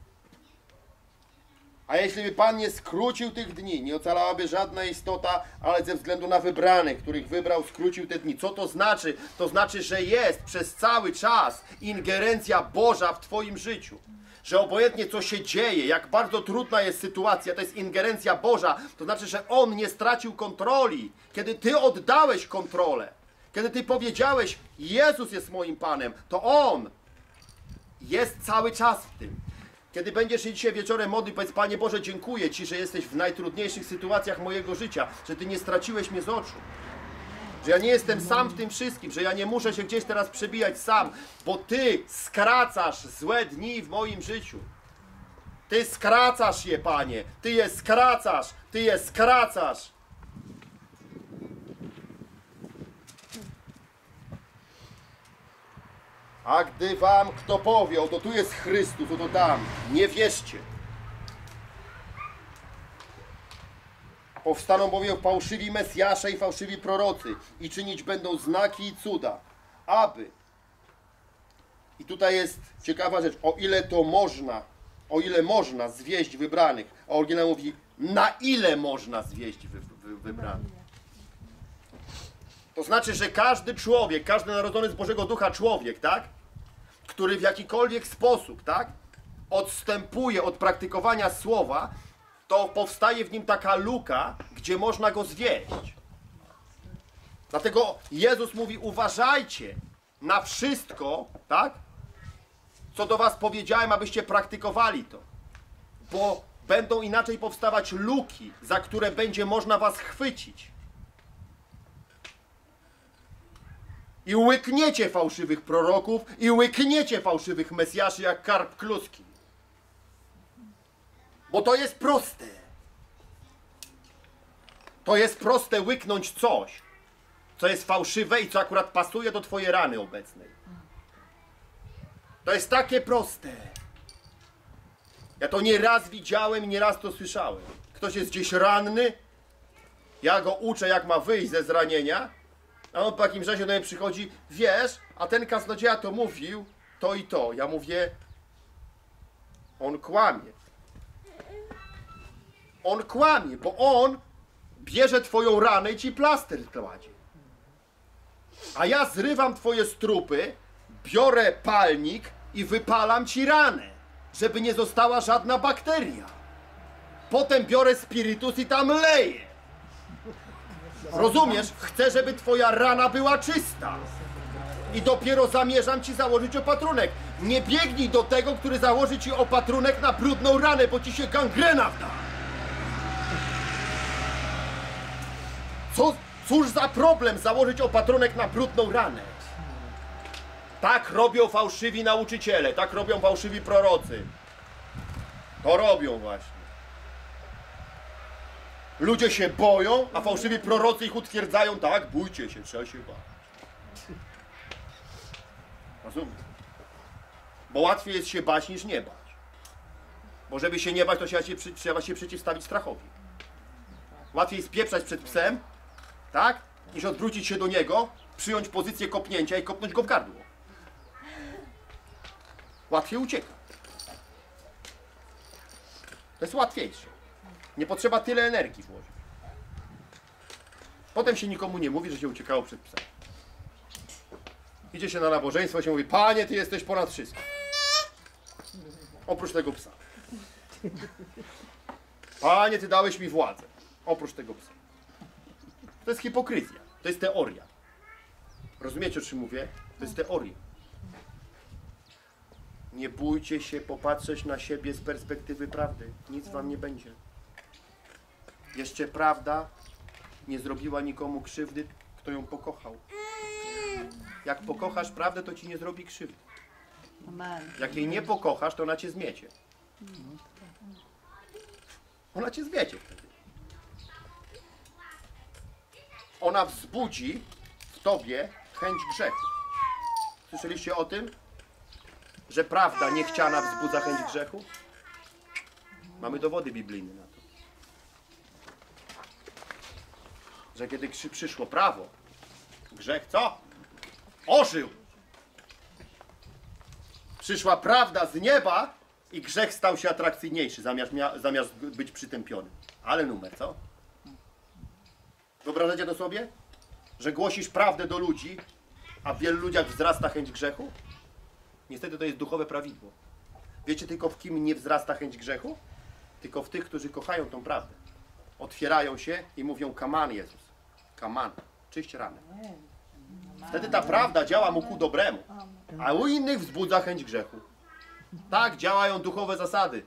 A: A jeśli by Pan nie skrócił tych dni, nie ocalałaby żadna istota, ale ze względu na wybranych, których wybrał, skrócił te dni. Co to znaczy? To znaczy, że jest przez cały czas ingerencja Boża w twoim życiu. Że obojętnie co się dzieje, jak bardzo trudna jest sytuacja, to jest ingerencja Boża. To znaczy, że On nie stracił kontroli. Kiedy ty oddałeś kontrolę, kiedy ty powiedziałeś: Jezus jest moim Panem, to On jest cały czas w tym. Kiedy będziesz się dzisiaj wieczorem modlił, powiedz: Panie Boże, dziękuję Ci, że jesteś w najtrudniejszych sytuacjach mojego życia, że Ty nie straciłeś mnie z oczu. Że ja nie jestem sam w tym wszystkim, że ja nie muszę się gdzieś teraz przebijać sam, bo Ty skracasz złe dni w moim życiu. Ty skracasz je, Panie. Ty je skracasz. Ty je skracasz. A gdy wam kto powie: oto tu jest Chrystus, oto tam, nie wierzcie. Powstaną bowiem fałszywi Mesjasze i fałszywi prorocy i czynić będą znaki i cuda, aby... I tutaj jest ciekawa rzecz: o ile to można, o ile można zwieść wybranych. A oryginał mówi: na ile można zwieść wy, wy, wybranych. To znaczy, że każdy człowiek, każdy narodzony z Bożego Ducha człowiek, tak? Który w jakikolwiek sposób, tak? Odstępuje od praktykowania słowa, to powstaje w nim taka luka, gdzie można go zwieść. Dlatego Jezus mówi: uważajcie na wszystko, tak? Co do was powiedziałem, abyście praktykowali to. Bo będą inaczej powstawać luki, za które będzie można was chwycić. I łykniecie fałszywych proroków, i łykniecie fałszywych mesjaszy jak karp kluski. Bo to jest proste. To jest proste łyknąć coś, co jest fałszywe i co akurat pasuje do twojej rany obecnej. To jest takie proste. Ja to nieraz widziałem i nieraz to słyszałem. Ktoś jest gdzieś ranny, ja go uczę, jak ma wyjść ze zranienia, a on po jakimś czasie do mnie przychodzi: wiesz, a ten kaznodzieja to mówił to i to. Ja mówię: on kłamie. On kłamie, bo on bierze twoją ranę i ci plaster kładzie. A ja zrywam twoje strupy, biorę palnik i wypalam ci ranę, żeby nie została żadna bakteria. Potem biorę spirytus i tam leję. Rozumiesz? Chcę, żeby twoja rana była czysta. I dopiero zamierzam ci założyć opatrunek. Nie biegnij do tego, który założy ci opatrunek na brudną ranę, bo ci się gangrena wda. Co, cóż za problem założyć opatrunek na brudną ranę? Tak robią fałszywi nauczyciele, tak robią fałszywi prorocy. To robią właśnie. Ludzie się boją, a fałszywi prorocy ich utwierdzają: tak, bójcie się, trzeba się bać. Rozumiesz? Bo łatwiej jest się bać niż nie bać. Bo żeby się nie bać, to trzeba się, trzeba się przeciwstawić strachowi. Łatwiej spieprzać przed psem, tak? Niż odwrócić się do niego, przyjąć pozycję kopnięcia i kopnąć go w gardło. Łatwiej ucieka. To jest łatwiejsze. Nie potrzeba tyle energii włożyć. Potem się nikomu nie mówi, że się uciekało przed psem. Idzie się na nabożeństwo i się mówi: Panie, Ty jesteś ponad wszystkim. Oprócz tego psa. Panie, Ty dałeś mi władzę. Oprócz tego psa. To jest hipokryzja. To jest teoria. Rozumiecie, o czym mówię? To jest teoria. Nie bójcie się popatrzeć na siebie z perspektywy prawdy. Nic wam nie będzie. Jeszcze prawda nie zrobiła nikomu krzywdy, kto ją pokochał. Jak pokochasz prawdę, to ci nie zrobi krzywdy.
B: Amen.
A: Jak jej nie pokochasz, to ona cię zmiecie. Ona cię zmiecie wtedy. Ona wzbudzi w tobie chęć grzechu. Słyszeliście o tym? Że prawda niechciana wzbudza chęć grzechu? Mamy dowody biblijne na to. Że kiedy przyszło prawo, grzech co? Ożył! Przyszła prawda z nieba i grzech stał się atrakcyjniejszy, zamiast, mia- zamiast być przytępiony. Ale numer, co? Wyobrażacie to sobie? Że głosisz prawdę do ludzi, a w wielu ludziach wzrasta chęć grzechu? Niestety to jest duchowe prawidło. Wiecie tylko, w kim nie wzrasta chęć grzechu? Tylko w tych, którzy kochają tą prawdę. Otwierają się i mówią: Come on, Jezus. Come on. Czyść ranę. Wtedy ta prawda działa mu ku dobremu, a u innych wzbudza chęć grzechu. Tak działają duchowe zasady.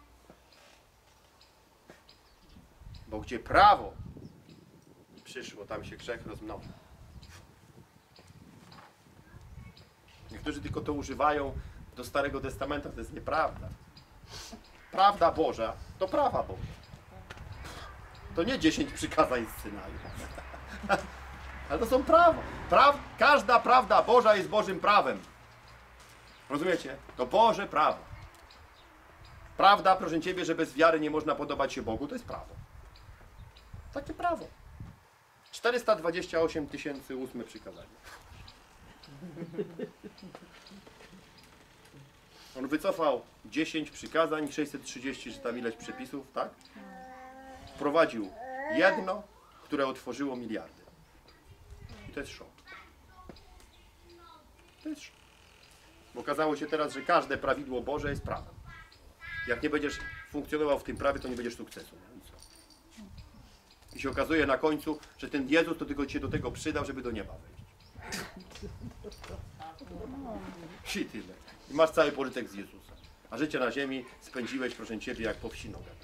A: Bo gdzie prawo przyszło, tam się grzech rozmnożył. Niektórzy tylko to używają do Starego Testamentu, to jest nieprawda. Prawda Boża to prawa Boża. To nie dziesięć przykazań z Synaju. Ale to są prawa. Praw, każda prawda Boża jest Bożym prawem. Rozumiecie? To Boże prawo. Prawda, proszę Ciebie, że bez wiary nie można podobać się Bogu, to jest prawo. Takie prawo. czterysta dwadzieścia osiem tysięcy ósme przykazanie. On wycofał dziesięć przykazań, sześćset trzydzieści czy tam ileś przepisów, tak? Wprowadził jedno, które otworzyło miliardy. I to jest szok. To jest szok. Bo okazało się teraz, że każde prawidło Boże jest prawem. Jak nie będziesz funkcjonował w tym prawie, to nie będziesz sukcesu. No i co? I się okazuje na końcu, że ten Jezus to tylko cię do tego przydał, żeby do nieba wejść. I tyle. I masz cały pożytek z Jezusa. A życie na ziemi spędziłeś, proszę Ciebie, jak po wsi nogę.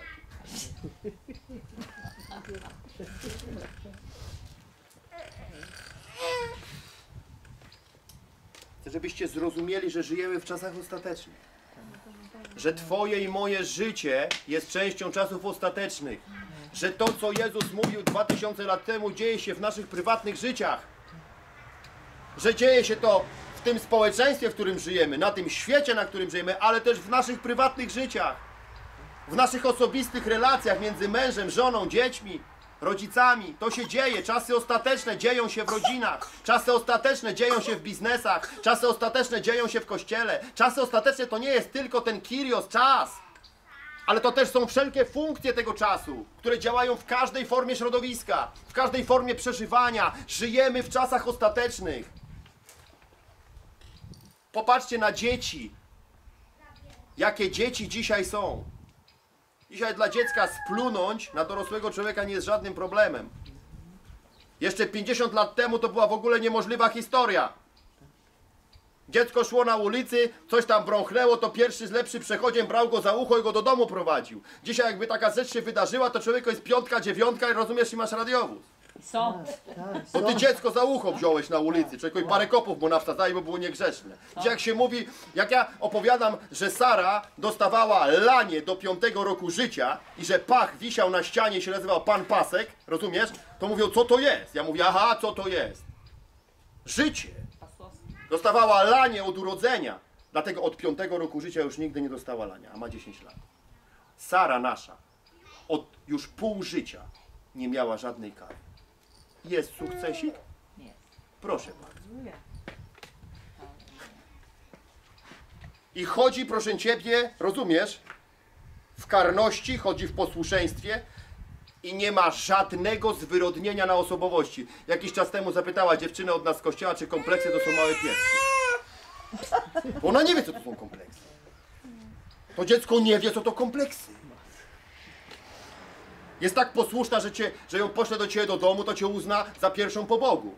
A: Chcę, żebyście zrozumieli, że żyjemy w czasach ostatecznych. Że Twoje i moje życie jest częścią czasów ostatecznych. Że to, co Jezus mówił dwa tysiące lat temu, dzieje się w naszych prywatnych życiach. Że dzieje się to w tym społeczeństwie, w którym żyjemy, na tym świecie, na którym żyjemy, ale też w naszych prywatnych życiach. W naszych osobistych relacjach między mężem, żoną, dziećmi, rodzicami. To się dzieje. Czasy ostateczne dzieją się w rodzinach. Czasy ostateczne dzieją się w biznesach. Czasy ostateczne dzieją się w kościele. Czasy ostateczne to nie jest tylko ten Kyrios, czas. Ale to też są wszelkie funkcje tego czasu, które działają w każdej formie środowiska, w każdej formie przeżywania. Żyjemy w czasach ostatecznych. Popatrzcie na dzieci. Jakie dzieci dzisiaj są. Dzisiaj dla dziecka splunąć na dorosłego człowieka nie jest żadnym problemem. Jeszcze pięćdziesiąt lat temu to była w ogóle niemożliwa historia. Dziecko szło na ulicy, coś tam brąchnęło, to pierwszy z lepszy przechodziem brał go za ucho i go do domu prowadził. Dzisiaj jakby taka rzecz się wydarzyła, to człowieku jest piątka, dziewiątka i rozumiesz, i masz radiowóz.
C: Są.
A: Bo ty dziecko za ucho wziąłeś na ulicy, człowieku i parę kopów mu nawsadzali, bo było niegrzeczne. Gdzie jak się mówi, jak ja opowiadam, że Sara dostawała lanie do piątego roku życia i że pach wisiał na ścianie i się nazywał Pan Pasek, rozumiesz? To mówią, co to jest? Ja mówię, aha, co to jest? Życie. Dostawała lanie od urodzenia, dlatego od piątego roku życia już nigdy nie dostała lania, a ma dziesięć lat. Sara nasza od już pół życia nie miała żadnej kary. Jest sukcesik?
C: Jest.
A: Proszę bardzo. I chodzi, proszę Ciebie, rozumiesz, w karności, chodzi w posłuszeństwie i nie ma żadnego zwyrodnienia na osobowości. Jakiś czas temu zapytała dziewczyna od nas z kościoła, czy kompleksy to są małe pieski. Bo ona nie wie, co to są kompleksy. To dziecko nie wie, co to kompleksy. Jest tak posłuszna, że, cię, że ją pośle do Ciebie do domu, to Cię uzna za pierwszą po Bogu.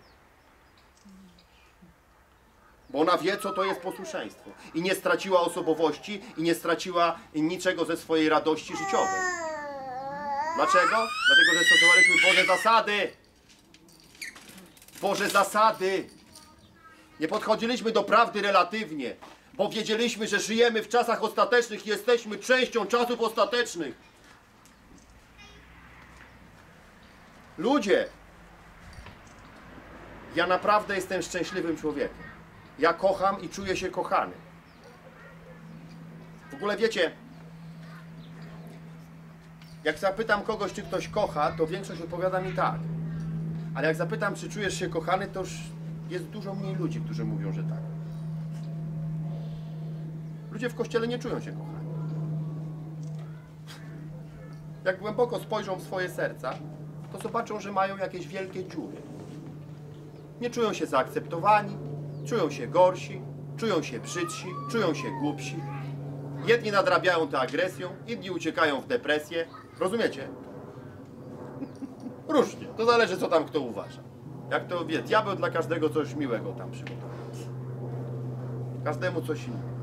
A: Bo ona wie, co to jest posłuszeństwo. I nie straciła osobowości, i nie straciła niczego ze swojej radości życiowej. Dlaczego? Dlatego, że stosowaliśmy Boże zasady. Boże zasady. Nie podchodziliśmy do prawdy relatywnie, bo wiedzieliśmy, że żyjemy w czasach ostatecznych i jesteśmy częścią czasów ostatecznych. Ludzie, ja naprawdę jestem szczęśliwym człowiekiem. Ja kocham i czuję się kochany. W ogóle wiecie, jak zapytam kogoś, czy ktoś kocha, to większość odpowiada mi tak. Ale jak zapytam, czy czujesz się kochany, to już jest dużo mniej ludzi, którzy mówią, że tak. Ludzie w kościele nie czują się kochani. Jak głęboko spojrzą w swoje serca, to zobaczą, że mają jakieś wielkie dziury. Nie czują się zaakceptowani, czują się gorsi, czują się brzydsi, czują się głupsi. Jedni nadrabiają tę agresją, inni uciekają w depresję. Rozumiecie? Różnie. To zależy, co tam kto uważa. Jak to wie, diabeł dla każdego coś miłego tam przygotował. Każdemu coś innego.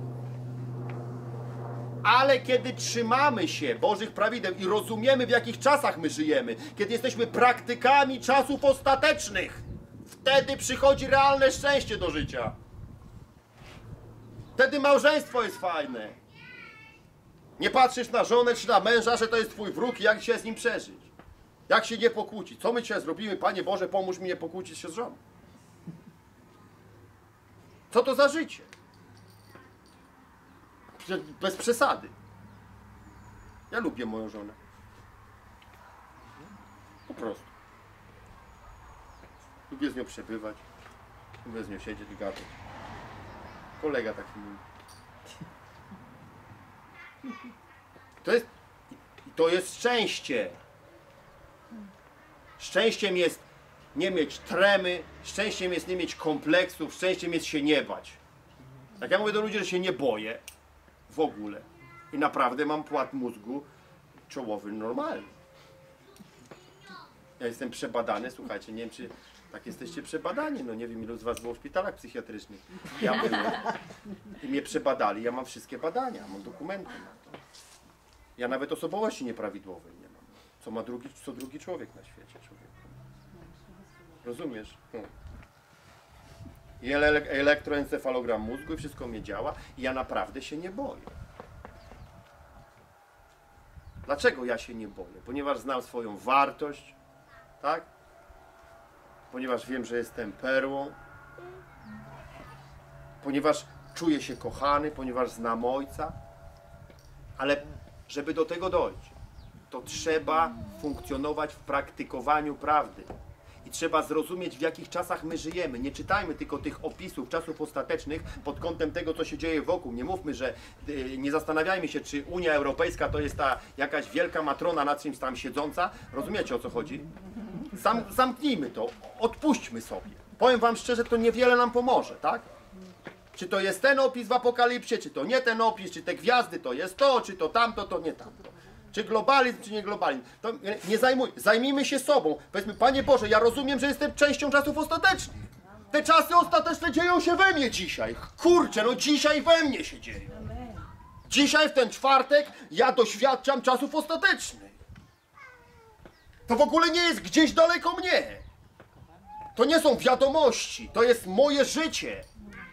A: Ale kiedy trzymamy się Bożych prawideł i rozumiemy, w jakich czasach my żyjemy, kiedy jesteśmy praktykami czasów ostatecznych, wtedy przychodzi realne szczęście do życia. Wtedy małżeństwo jest fajne. Nie patrzysz na żonę czy na męża, że to jest twój wróg i jak się z nim przeżyć. Jak się nie pokłócić. Co my dzisiaj zrobimy? Panie Boże, pomóż mi nie pokłócić się z żoną. Co to za życie? Bez przesady. Ja lubię moją żonę. Po prostu. Lubię z nią przebywać. Lubię z nią siedzieć i gadać. Kolega taki mówi. To jest, to jest szczęście. Szczęściem jest nie mieć tremy, szczęściem jest nie mieć kompleksów, szczęściem jest się nie bać. Jak ja mówię do ludzi, że się nie boję w ogóle i naprawdę mam płat mózgu czołowy normalny. Ja jestem przebadany, słuchajcie, nie wiem czy tak jesteście przebadani, no nie wiem ilu z was było w szpitalach psychiatrycznych. Ja byłem i mnie przebadali, ja mam wszystkie badania, mam dokumenty na to. Ja nawet osobowości nieprawidłowej nie mam, co ma drugi, co drugi człowiek na świecie. Człowiek. Rozumiesz? Hmm. I ele elektroencefalogram mózgu i wszystko mnie działa i ja naprawdę się nie boję. Dlaczego ja się nie boję? Ponieważ znam swoją wartość, tak? Ponieważ wiem, że jestem perłą, ponieważ czuję się kochany, ponieważ znam Ojca, ale żeby do tego dojść, to trzeba funkcjonować w praktykowaniu prawdy. I trzeba zrozumieć, w jakich czasach my żyjemy. Nie czytajmy tylko tych opisów czasów ostatecznych pod kątem tego, co się dzieje wokół. Nie mówmy, że yy, nie zastanawiajmy się, czy Unia Europejska to jest ta jakaś wielka matrona nad czymś tam siedząca. Rozumiecie, o co chodzi? Zam, zamknijmy to, odpuśćmy sobie. Powiem wam szczerze, to niewiele nam pomoże, tak? Czy to jest ten opis w Apokalipsie, czy to nie ten opis, czy te gwiazdy to jest to, czy to tamto, to nie tamto. Czy globalizm, czy nie globalizm. To nie zajmuj, zajmijmy się sobą. Powiedzmy, Panie Boże, ja rozumiem, że jestem częścią czasów ostatecznych. Te czasy ostateczne dzieją się we mnie dzisiaj. Kurczę, no dzisiaj we mnie się dzieją. Dzisiaj w ten czwartek ja doświadczam czasów ostatecznych. To w ogóle nie jest gdzieś daleko mnie. To nie są wiadomości, to jest moje życie.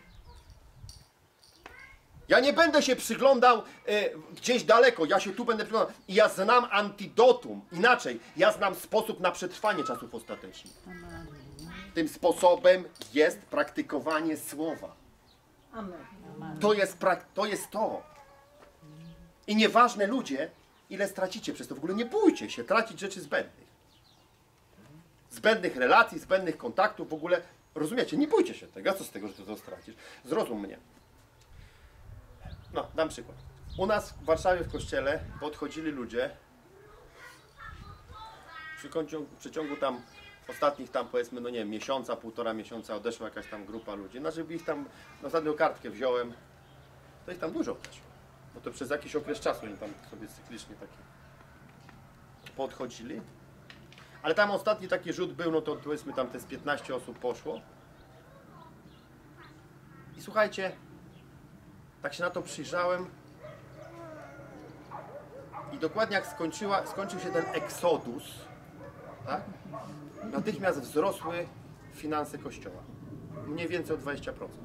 A: Ja nie będę się przyglądał e, gdzieś daleko, ja się tu będę przyglądał. I ja znam antidotum. Inaczej, ja znam sposób na przetrwanie czasów ostatecznych. Tym sposobem jest praktykowanie słowa.
B: Amen.
A: To jest, to jest to. I nieważne ludzie, ile stracicie przez to. W ogóle nie bójcie się tracić rzeczy zbędnych. Zbędnych relacji, zbędnych kontaktów, w ogóle, rozumiecie, nie bójcie się tego. A co z tego, że to stracisz? Zrozum mnie. No, dam przykład. U nas w Warszawie w kościele podchodzili ludzie w przeciągu, w przeciągu tam ostatnich tam powiedzmy, no nie wiem, miesiąca, półtora miesiąca odeszła jakaś tam grupa ludzi. No żeby ich tam, na ostatnią kartkę wziąłem, to ich tam dużo odeszło. Bo to przez jakiś okres czasu oni tam sobie cyklicznie takie podchodzili. Ale tam ostatni taki rzut był, no to powiedzmy tam te z piętnaście osób poszło. I słuchajcie, tak się na to przyjrzałem i dokładnie jak skończyła, skończył się ten eksodus, tak? Natychmiast wzrosły finanse Kościoła. Mniej więcej o dwadzieścia procent.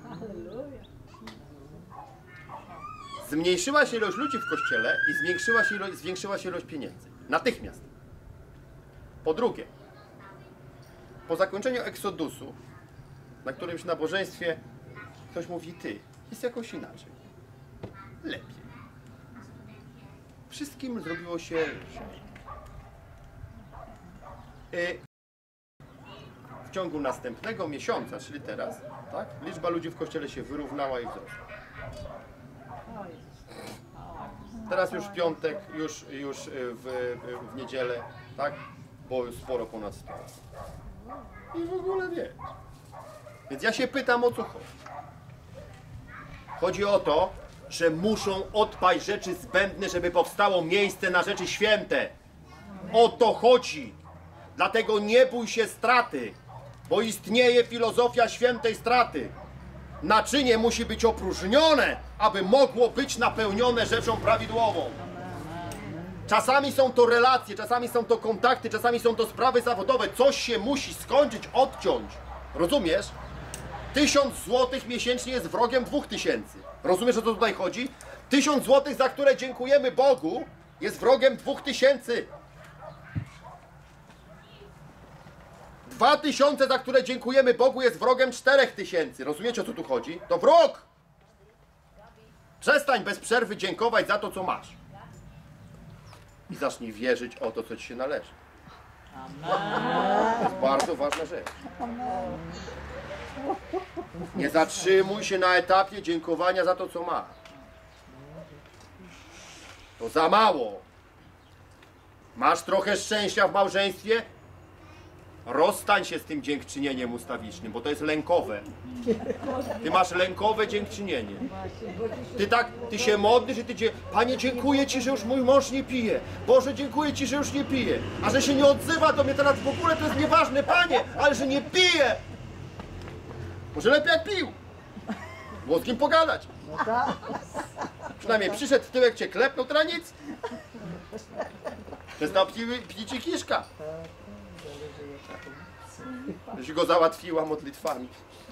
A: Zmniejszyła się ilość ludzi w Kościele i zwiększyła się ilość, zwiększyła się ilość pieniędzy. Natychmiast. Po drugie, po zakończeniu eksodusu, na którymś nabożeństwie ktoś mówi, ty, jest jakoś inaczej. Lepiej. Wszystkim zrobiło się lżej. W ciągu następnego miesiąca, czyli teraz, tak, liczba ludzi w kościele się wyrównała i wzrosła. Teraz już w piątek, już, już w, w niedzielę, tak, bo już sporo ponad sto. I w ogóle wiesz. Więc ja się pytam, o co chodzi. Chodzi o to, że muszą odpaść rzeczy zbędne, żeby powstało miejsce na rzeczy święte. O to chodzi. Dlatego nie bój się straty, bo istnieje filozofia świętej straty. Naczynie musi być opróżnione, aby mogło być napełnione rzeczą prawidłową. Czasami są to relacje, czasami są to kontakty, czasami są to sprawy zawodowe. Coś się musi skończyć, odciąć. Rozumiesz? Tysiąc złotych miesięcznie jest wrogiem dwóch tysięcy. Rozumiesz, o co tutaj chodzi? Tysiąc złotych, za które dziękujemy Bogu, jest wrogiem dwóch tysięcy. Dwa tysiące, za które dziękujemy Bogu, jest wrogiem czterech tysięcy. Rozumiecie, o co tu chodzi? To wróg! Przestań bez przerwy dziękować za to, co masz. I zacznij wierzyć o to, co ci się należy. To jest bardzo ważna rzecz. Nie zatrzymuj się na etapie dziękowania za to, co masz. To za mało. Masz trochę szczęścia w małżeństwie? Rozstań się z tym dziękczynieniem ustawicznym, bo to jest lękowe. Ty masz lękowe dziękczynienie. Ty tak, ty się modlisz i ty dzie... Panie, dziękuję Ci, że już mój mąż nie pije. Boże, dziękuję Ci, że już nie pije. A że się nie odzywa do mnie teraz w ogóle, to jest nieważne, Panie, ale że nie pije. Może lepiej jak pił. Było z kim pogadać. Przynajmniej przyszedł w tyłek, cię klepnął, teraz nic. Przestał pić i kiszka. Że go załatwiła modlitwami.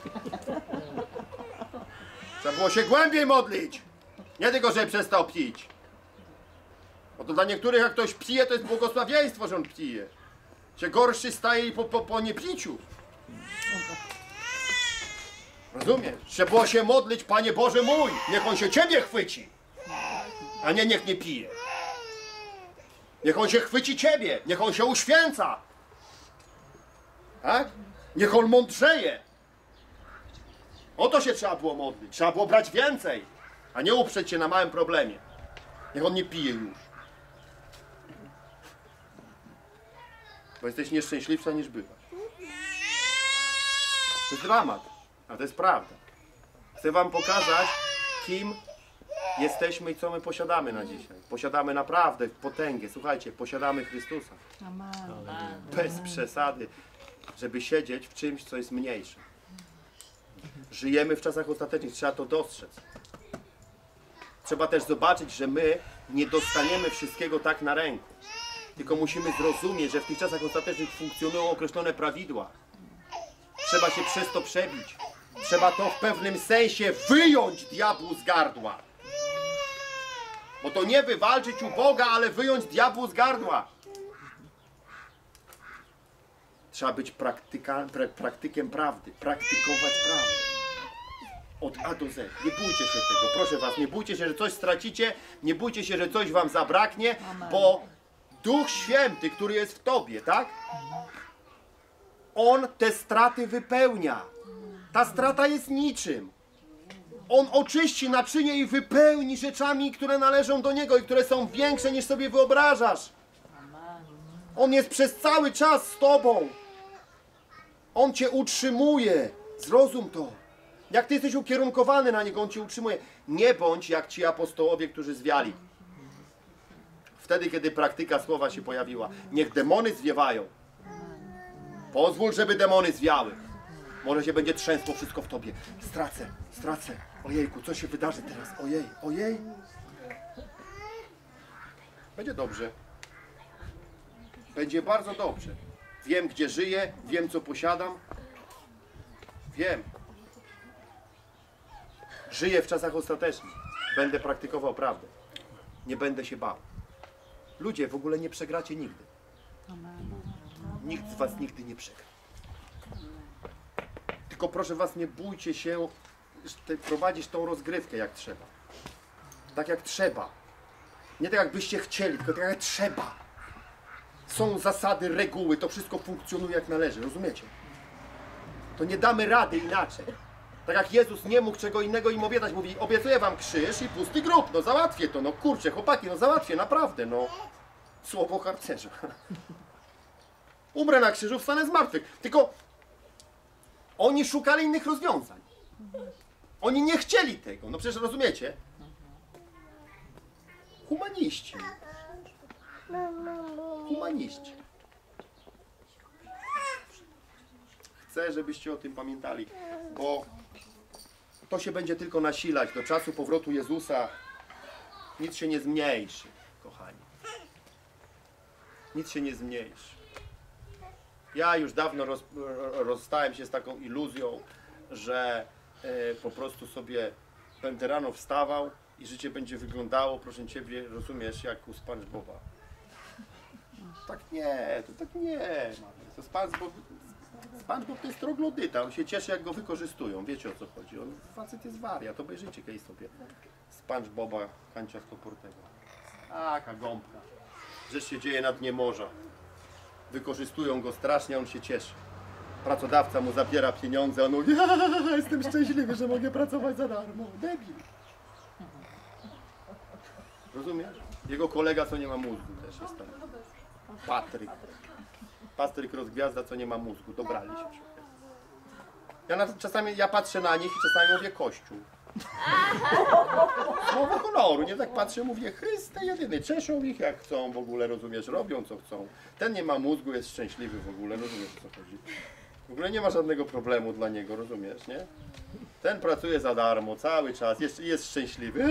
A: Trzeba było się głębiej modlić. Nie tylko, że przestał pić. Bo to dla niektórych, jak ktoś pije, to jest błogosławieństwo, że on pije. Się gorszy staje po, po, po niepiciu. Rozumiesz? Trzeba było się modlić, Panie Boże mój, niech on się Ciebie chwyci, a nie niech nie pije. Niech on się chwyci Ciebie, niech on się uświęca. Tak? Niech on mądrzeje. O to się trzeba było modlić. Trzeba było brać więcej, a nie uprzeć się na małym problemie. Niech on nie pije już. Bo jesteś nieszczęśliwsza niż byłaś. To jest dramat, a to jest prawda. Chcę wam pokazać, kim jesteśmy i co my posiadamy na dzisiaj. Posiadamy naprawdę potęgę. Słuchajcie, posiadamy Chrystusa. Bez przesady, żeby siedzieć w czymś, co jest mniejsze. Żyjemy w czasach ostatecznych, trzeba to dostrzec. Trzeba też zobaczyć, że my nie dostaniemy wszystkiego tak na ręku. Tylko musimy zrozumieć, że w tych czasach ostatecznych funkcjonują określone prawidła. Trzeba się przez to przebić. Trzeba to w pewnym sensie wyjąć diabłu z gardła. Bo to nie wywalczyć u Boga, ale wyjąć diabłu z gardła. Trzeba być praktyka, pra, praktykiem prawdy. Praktykować prawdę. Od A do Z. Nie bójcie się tego. Proszę was, nie bójcie się, że coś stracicie. Nie bójcie się, że coś wam zabraknie. Amen. Bo Duch Święty, który jest w tobie, tak? On te straty wypełnia. Ta strata jest niczym. On oczyści naczynie i wypełni rzeczami, które należą do Niego i które są większe niż sobie wyobrażasz. On jest przez cały czas z Tobą. On Cię utrzymuje. Zrozum to. Jak Ty jesteś ukierunkowany na Niego, On Cię utrzymuje. Nie bądź jak ci apostołowie, którzy zwiali. Wtedy, kiedy praktyka słowa się pojawiła. Niech demony zwiewają. Pozwól, żeby demony zwiały. Może się będzie trzęsło wszystko w Tobie. Stracę, stracę. Ojejku, co się wydarzy teraz? Ojej, ojej. Będzie dobrze. Będzie bardzo dobrze. Wiem, gdzie żyję, wiem, co posiadam. Wiem. Żyję w czasach ostatecznych. Będę praktykował prawdę. Nie będę się bał. Ludzie, w ogóle nie przegracie nigdy. Nikt z was nigdy nie przegra. Tylko proszę was, nie bójcie się prowadzić tą rozgrywkę jak trzeba. Tak jak trzeba. Nie tak jakbyście chcieli, tylko tak jak trzeba. Są zasady, reguły, to wszystko funkcjonuje jak należy, rozumiecie? To nie damy rady inaczej. Tak jak Jezus nie mógł czego innego im obiecać, mówi, obiecuję wam krzyż i pusty grób, no załatwię to, no kurczę, chłopaki, no załatwię, naprawdę, no. Słowo harcerza. Umrę na krzyżu, wstanę z martwych. Tylko oni szukali innych rozwiązań. Oni nie chcieli tego, no przecież rozumiecie? Humaniści. Humaniści. Chcę, żebyście o tym pamiętali, bo to się będzie tylko nasilać do czasu powrotu Jezusa. Nic się nie zmniejszy, kochani. Nic się nie zmniejszy. Ja już dawno roz, rozstałem się z taką iluzją, że e, po prostu sobie będę rano wstawał i życie będzie wyglądało, proszę Ciebie, rozumiesz, jak u SpongeBoba. Tak nie, to tak nie. To SpongeBob, SpongeBob to jest troglodyta, on się cieszy, jak go wykorzystują, wiecie, o co chodzi. On, facet jest wariat, obejrzyjcie kiedyś sobie SpongeBoba, Hancia Stoportego. Taka gąbka. Rzecz się dzieje na dnie morza. Wykorzystują go strasznie, on się cieszy. Pracodawca mu zabiera pieniądze, on mówi, ja jestem szczęśliwy, że mogę pracować za darmo. Debil. Rozumiesz? Jego kolega, co nie ma mózgu, też jest tam. Patryk. Patryk Rozgwiazda, co nie ma mózgu. Dobrali się. Ja na, czasami ja patrzę na nich i czasami mówię Kościół. Słowo honoru, nie tak patrzę, mówię Chryste jedyny, cieszą ich jak chcą w ogóle, rozumiesz, robią co chcą. Ten nie ma mózgu, jest szczęśliwy w ogóle, rozumiesz, o co chodzi. W ogóle nie ma żadnego problemu dla niego, rozumiesz, nie? Ten pracuje za darmo cały czas, jest, jest szczęśliwy.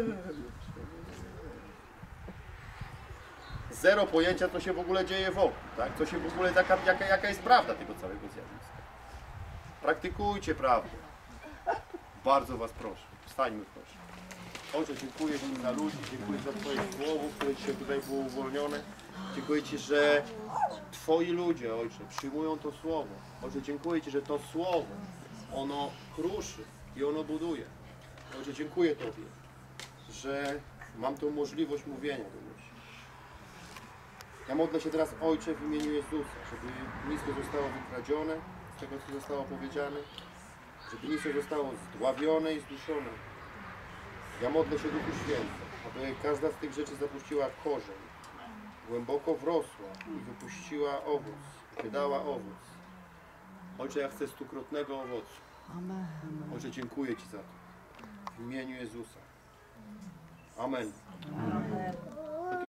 A: Zero pojęcia, co się w ogóle dzieje wokół, tak? Co się w ogóle, jaka, jaka, jaka jest prawda tego całego zjawiska. Praktykujcie prawdę. Bardzo was proszę. Wstańmy proszę. Ojcze, dziękuję Ci za ludzi, dziękuję za Twoje słowo, które dzisiaj tutaj było uwolnione. Dziękuję Ci, że Twoi ludzie, Ojcze, przyjmują to słowo. Ojcze, dziękuję Ci, że to słowo, ono kruszy i ono buduje. Ojcze, dziękuję Tobie, że mam tą możliwość mówienia do ludzi. Ja modlę się teraz, Ojcze, w imieniu Jezusa, żeby nic nie zostało wykradzione z tego, co zostało powiedziane, żeby nic nie zostało zdławione i zduszone. Ja modlę się Duchu Święty, aby każda z tych rzeczy zapuściła korzeń, głęboko wrosła i wypuściła owoc, wydała owoc. Ojcze, ja chcę stukrotnego owocu. Ojcze, dziękuję Ci za to. W imieniu Jezusa. Amen.
B: Amen.